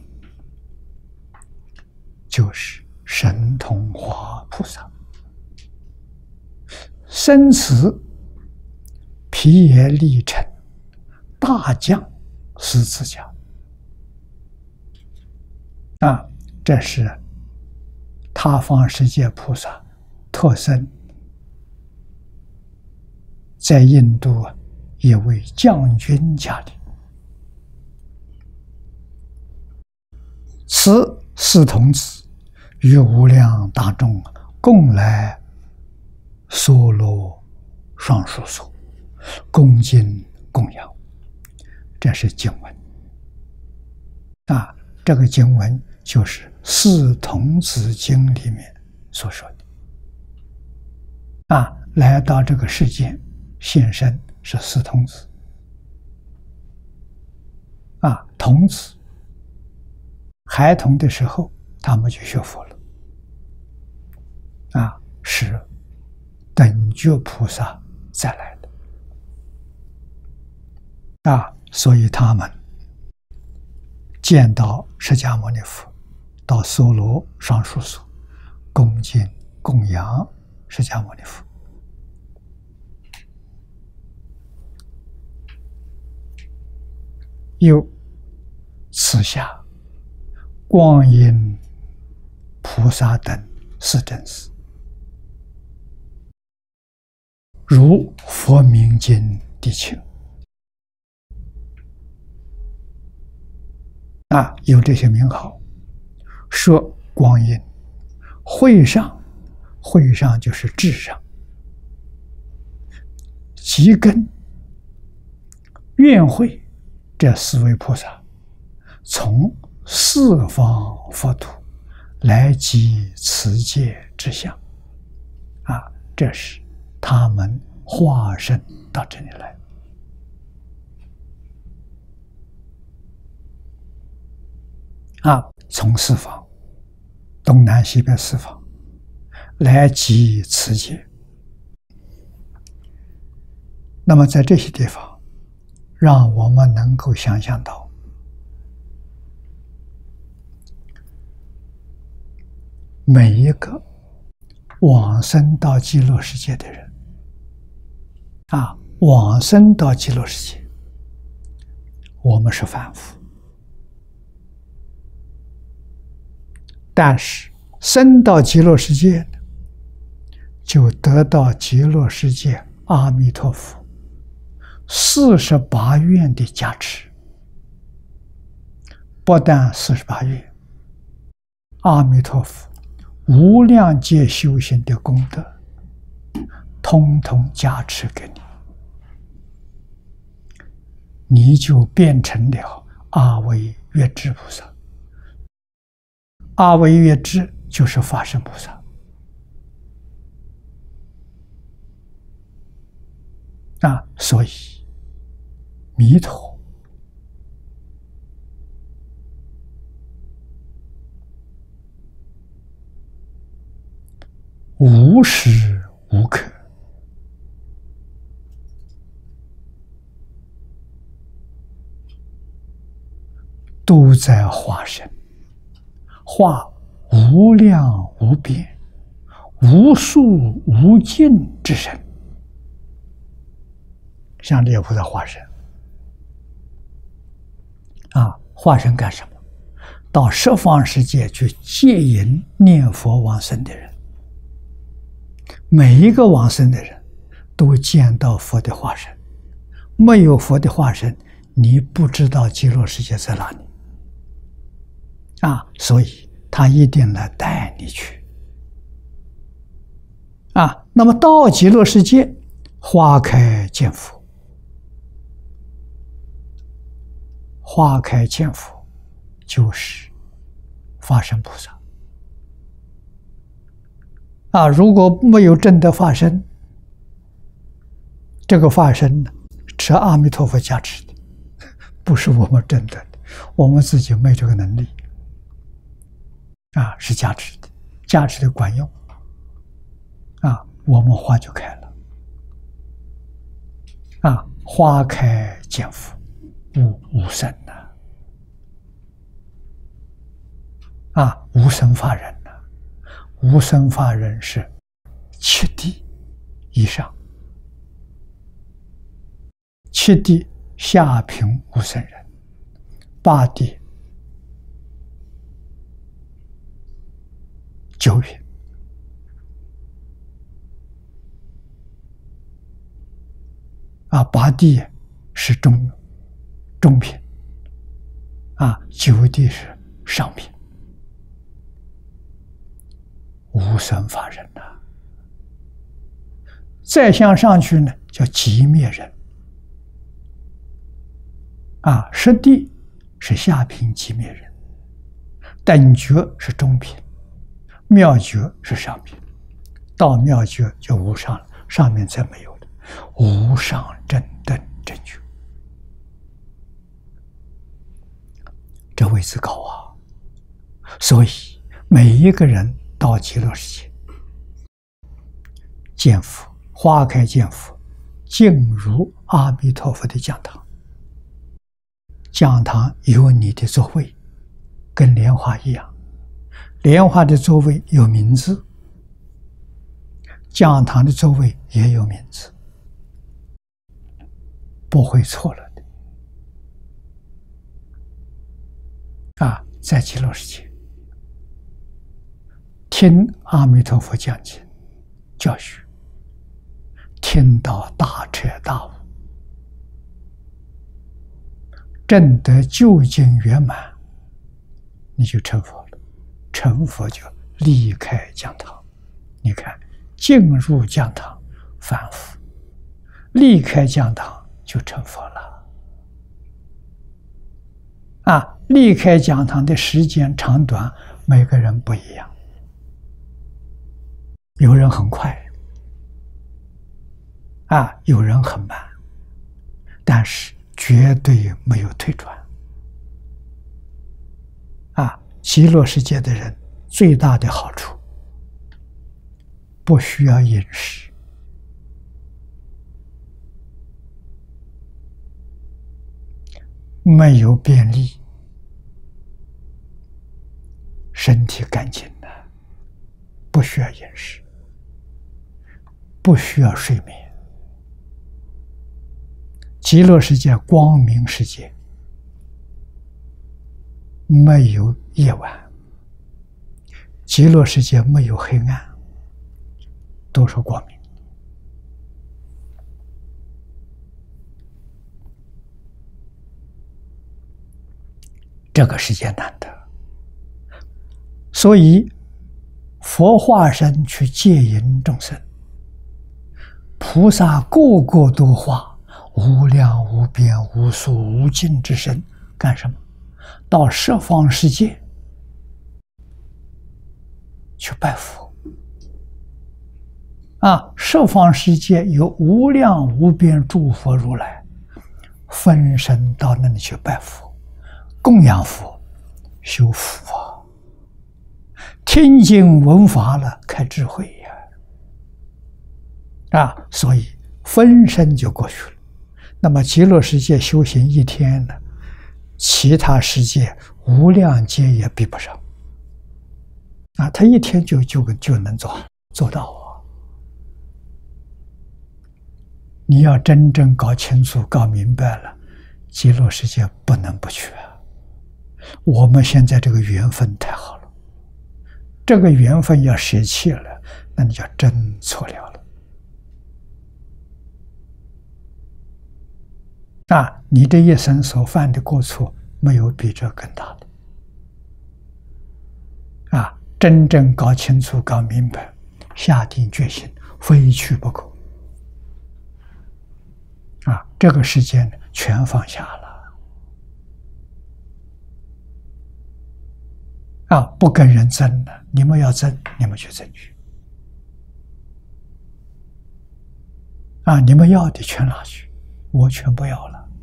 就是神通华菩萨。生此毗耶利城大将狮子家啊，这是他方世界菩萨特生在印度一位将军家里。此四童子与无量大众共来娑罗双树所，恭敬供养。这是经文啊，这个经文就是《四童子经》里面所说的。 啊，来到这个世间现身是四童子啊，童子孩童的时候，他们就学佛了啊，是等觉菩萨再来的啊，所以他们见到释迦牟尼佛，到娑罗双树所恭敬供养释迦牟尼佛。又此下光阴菩萨等四真寺，如佛名经地请啊，有这些名号，说光阴会上，会上就是智上，集根愿会这四位菩萨，从四方佛土来集此界之相啊，这是他们化身到这里来啊，从四方东南西北四方来集此界。那么在这些地方，让我们能够想象到，每一个往生到极乐世界的人啊，往生到极乐世界，我们是凡夫，但是生到极乐世界就得到极乐世界阿弥陀佛四十八愿的加持，不但四十八愿，阿弥陀佛无量劫修行的功德，通通加持给你，你就变成了阿惟越致菩萨。阿惟越致就是法身菩萨啊，所以弥陀无时无刻都在化身，化无量无边、无数无尽之身，像这些菩萨化身啊，化身干什么？到十方世界去接引念佛往生的人，每一个往生的人都见到佛的化身，没有佛的化身，你不知道极乐世界在哪里啊！所以他一定来带你去啊。那么到极乐世界，花开见佛，花开见佛就是法身菩萨啊。如果没有真的法身，这个法身呢是阿弥陀佛加持的，不是我们真的，我们自己没这个能力啊，是加持的，加持的管用啊，我们花就开了啊。花开见佛，无无生呐啊，无生法忍呐，无生法忍是七地以上，七地下品无生忍，八地九品，啊，八地是中中品，啊，九地是上品，无生法忍呐、啊。再向上去呢，叫寂灭忍，啊，十地是下品寂灭忍，等觉是中品，妙觉是上品， 到妙觉就无上了，上面才没有的无上正等正觉，这位置高啊！所以每一个人到极乐世界见佛，花开见佛，进入阿弥陀佛的讲堂，讲堂有你的座位，跟莲花一样，莲花的座位有名字，讲堂的座位也有名字，不会错了的啊！在极乐世界听阿弥陀佛讲经教学，听到大彻大悟，证得究竟圆满，你就成佛了。成佛就离开讲堂，你看进入讲堂反复，离开讲堂就成佛了。啊，离开讲堂的时间长短，每个人不一样，有人很快，啊，有人很慢，但是绝对没有退转。啊，极乐世界的人最大的好处，不需要饮食，没有便利，身体干净的，不需要饮食，不需要睡眠。极乐世界光明世界，没有夜晚，极乐世界没有黑暗，都是光明。这个世界难得，所以佛化身去戒引众生，菩萨个个都化无量无边无数无尽之身，干什么？到十方世界去拜佛啊！十方世界有无量无边诸佛如来，分身到那里去拜佛，供养佛，修福啊！听经闻法了，开智慧呀！啊，所以分身就过去了。那么极乐世界修行一天呢，其他世界无量劫也比不上啊！他一天就就就能做做到啊！你要真正搞清楚、搞明白了，极乐世界不能不去啊！我们现在这个缘分太好了，这个缘分要舍弃了，那你就真错了了。啊，你这一生所犯的过错，没有比这更大的。啊，真正搞清楚、搞明白，下定决心，非去不可。啊，这个世界全放下了。啊，不跟人争了，你们要争，你们去争取。啊，你们要的全拿去，我全不要了。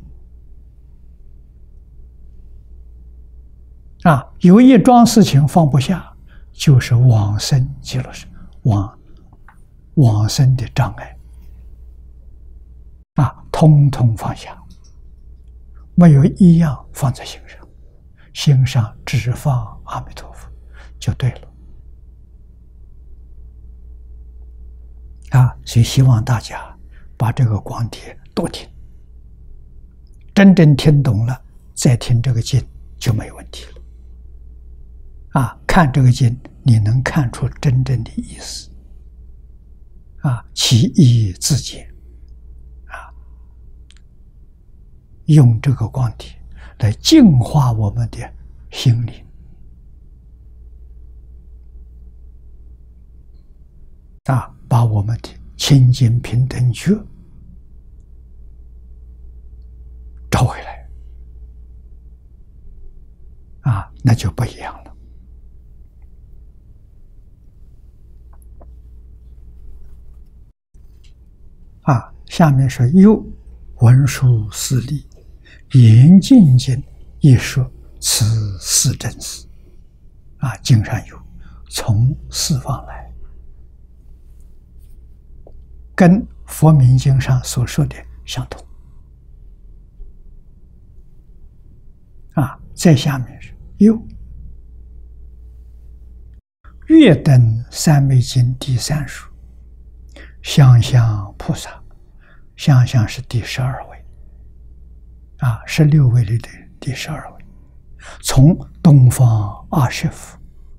啊，有一桩事情放不下，就是往生极乐世界，往往生的障碍，啊，通通放下，没有一样放在心上，心上只放阿弥陀佛，就对了。啊，所以希望大家把这个光碟多听，真正听懂了，再听这个经就没有问题了。啊，看这个经，你能看出真正的意思。啊，其意自见。啊，用这个光碟来净化我们的心灵。啊，把我们的清净平等觉找回来。啊，那就不一样了。 啊，下面说又文殊师利严净经一说此四真实。啊，经上有从四方来，跟佛名经上所说的相同。啊，再下面是又月等三昧经第三书，香香菩萨，香香是第十二位，啊，十六位里的第十二位，从东方二十府，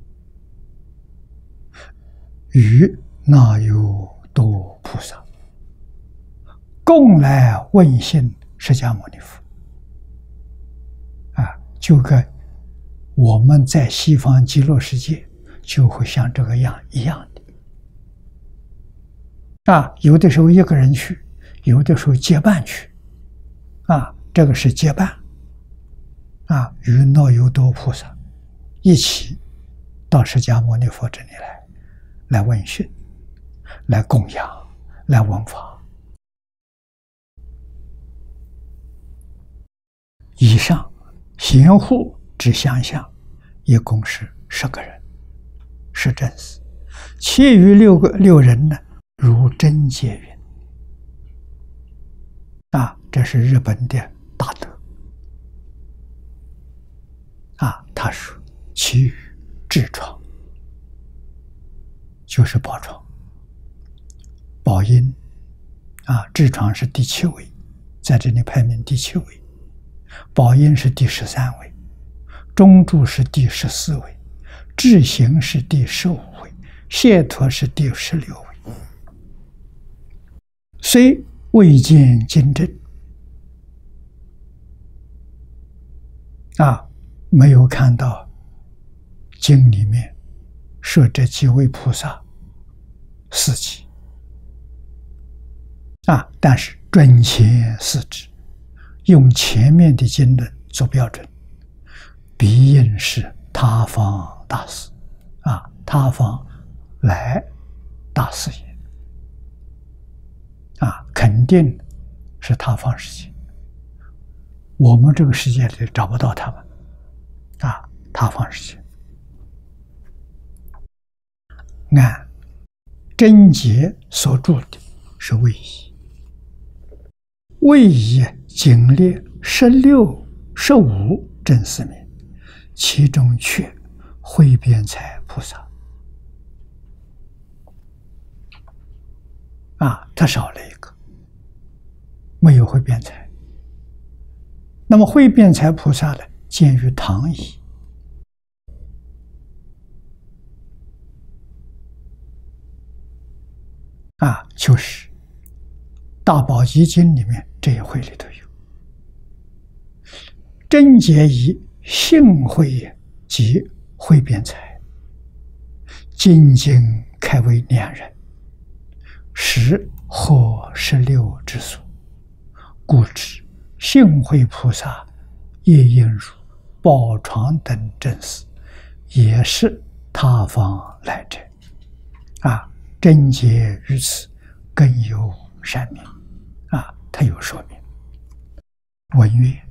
与那由多菩萨共来问信释迦牟尼佛。啊，就跟我们在西方极乐世界就会像这个样一样的。啊，有的时候一个人去，有的时候结伴去。啊，这个是结伴。啊，与那由多菩萨一起到释迦牟尼佛这里来，来问讯，来供养，来闻法。以上贤护之相向，一共是十个人，是真实。其余六个六人呢，如真解云。啊，这是日本的大德。啊，他说其余痔疮，就是宝疮、宝阴。啊，痔疮是第七位，在这里排名第七位。宝阴是第十三位，中柱是第十四位，智行是第十五位，解脱是第十六位。虽未见经证，啊，没有看到经里面说这几位菩萨事迹，啊，但是准前四指。用前面的经论做标准，必应是他方大师。啊，他方来大师也。啊，肯定是他方世界。我们这个世界里找不到他们。啊，他方世界。按真解所著的是位移，位移经列十六、十五真四名，其中缺慧辩才菩萨。啊，他少了一个，没有慧辩才。那么慧辩才菩萨呢，见于唐译。啊，就是《大宝积经》里面这一会里头有。真解以性慧及慧辩才，精经开为两人，实获十六之数，故知性慧菩萨也应如宝床等正事，也是他方来者。啊，真解于此更有善名。啊，他有说明。文曰，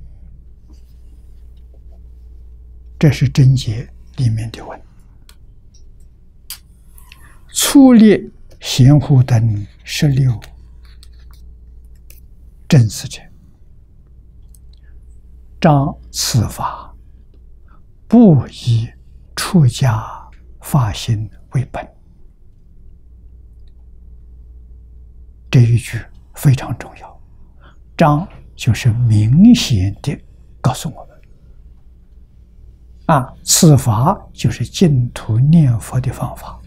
这是真解里面的文。粗列贤护等十六正事者，彰此法不以出家发心为本。这一句非常重要。彰就是明显的告诉我们。啊，此法就是净土念佛的方法。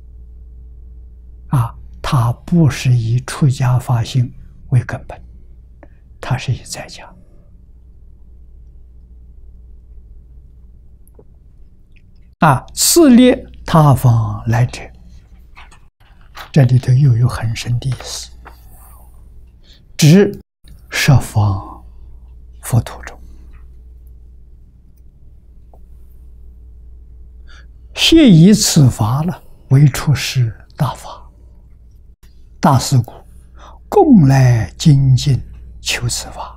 啊，它不是以出家发心为根本，它是以在家。啊，次列他方来者，这里头又有很深的意思，指十方佛土中，现以此法了为出世大法。大事故， 共来精进求此法，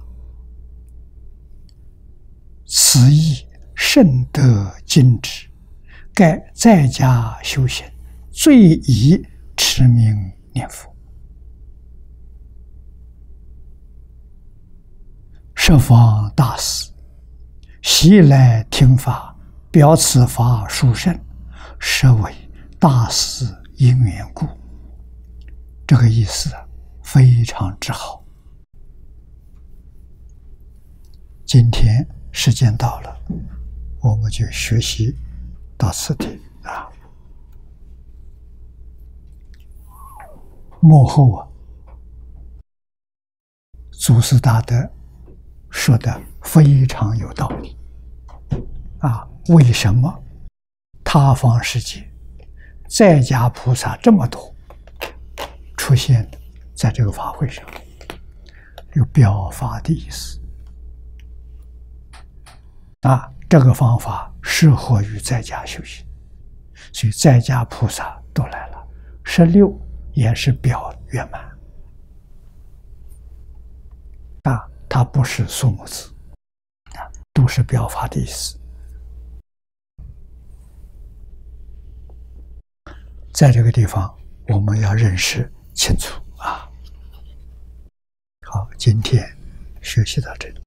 此意甚得精致，盖在家修行最宜持名念佛。十方大士习来听法，表此法殊胜，实为大士因缘故。这个意思非常之好。今天时间到了，我们就学习到此地啊。幕后啊，祖师大德说的非常有道理啊！为什么他方世界在家菩萨这么多出现在这个法会上，有表法的意思啊？这个方法适合于在家修行，所以在家菩萨都来了。十六也是表圆满啊，它不是数目字啊，都是表法的意思。在这个地方，我们要认识清楚啊。好，今天学习到这里。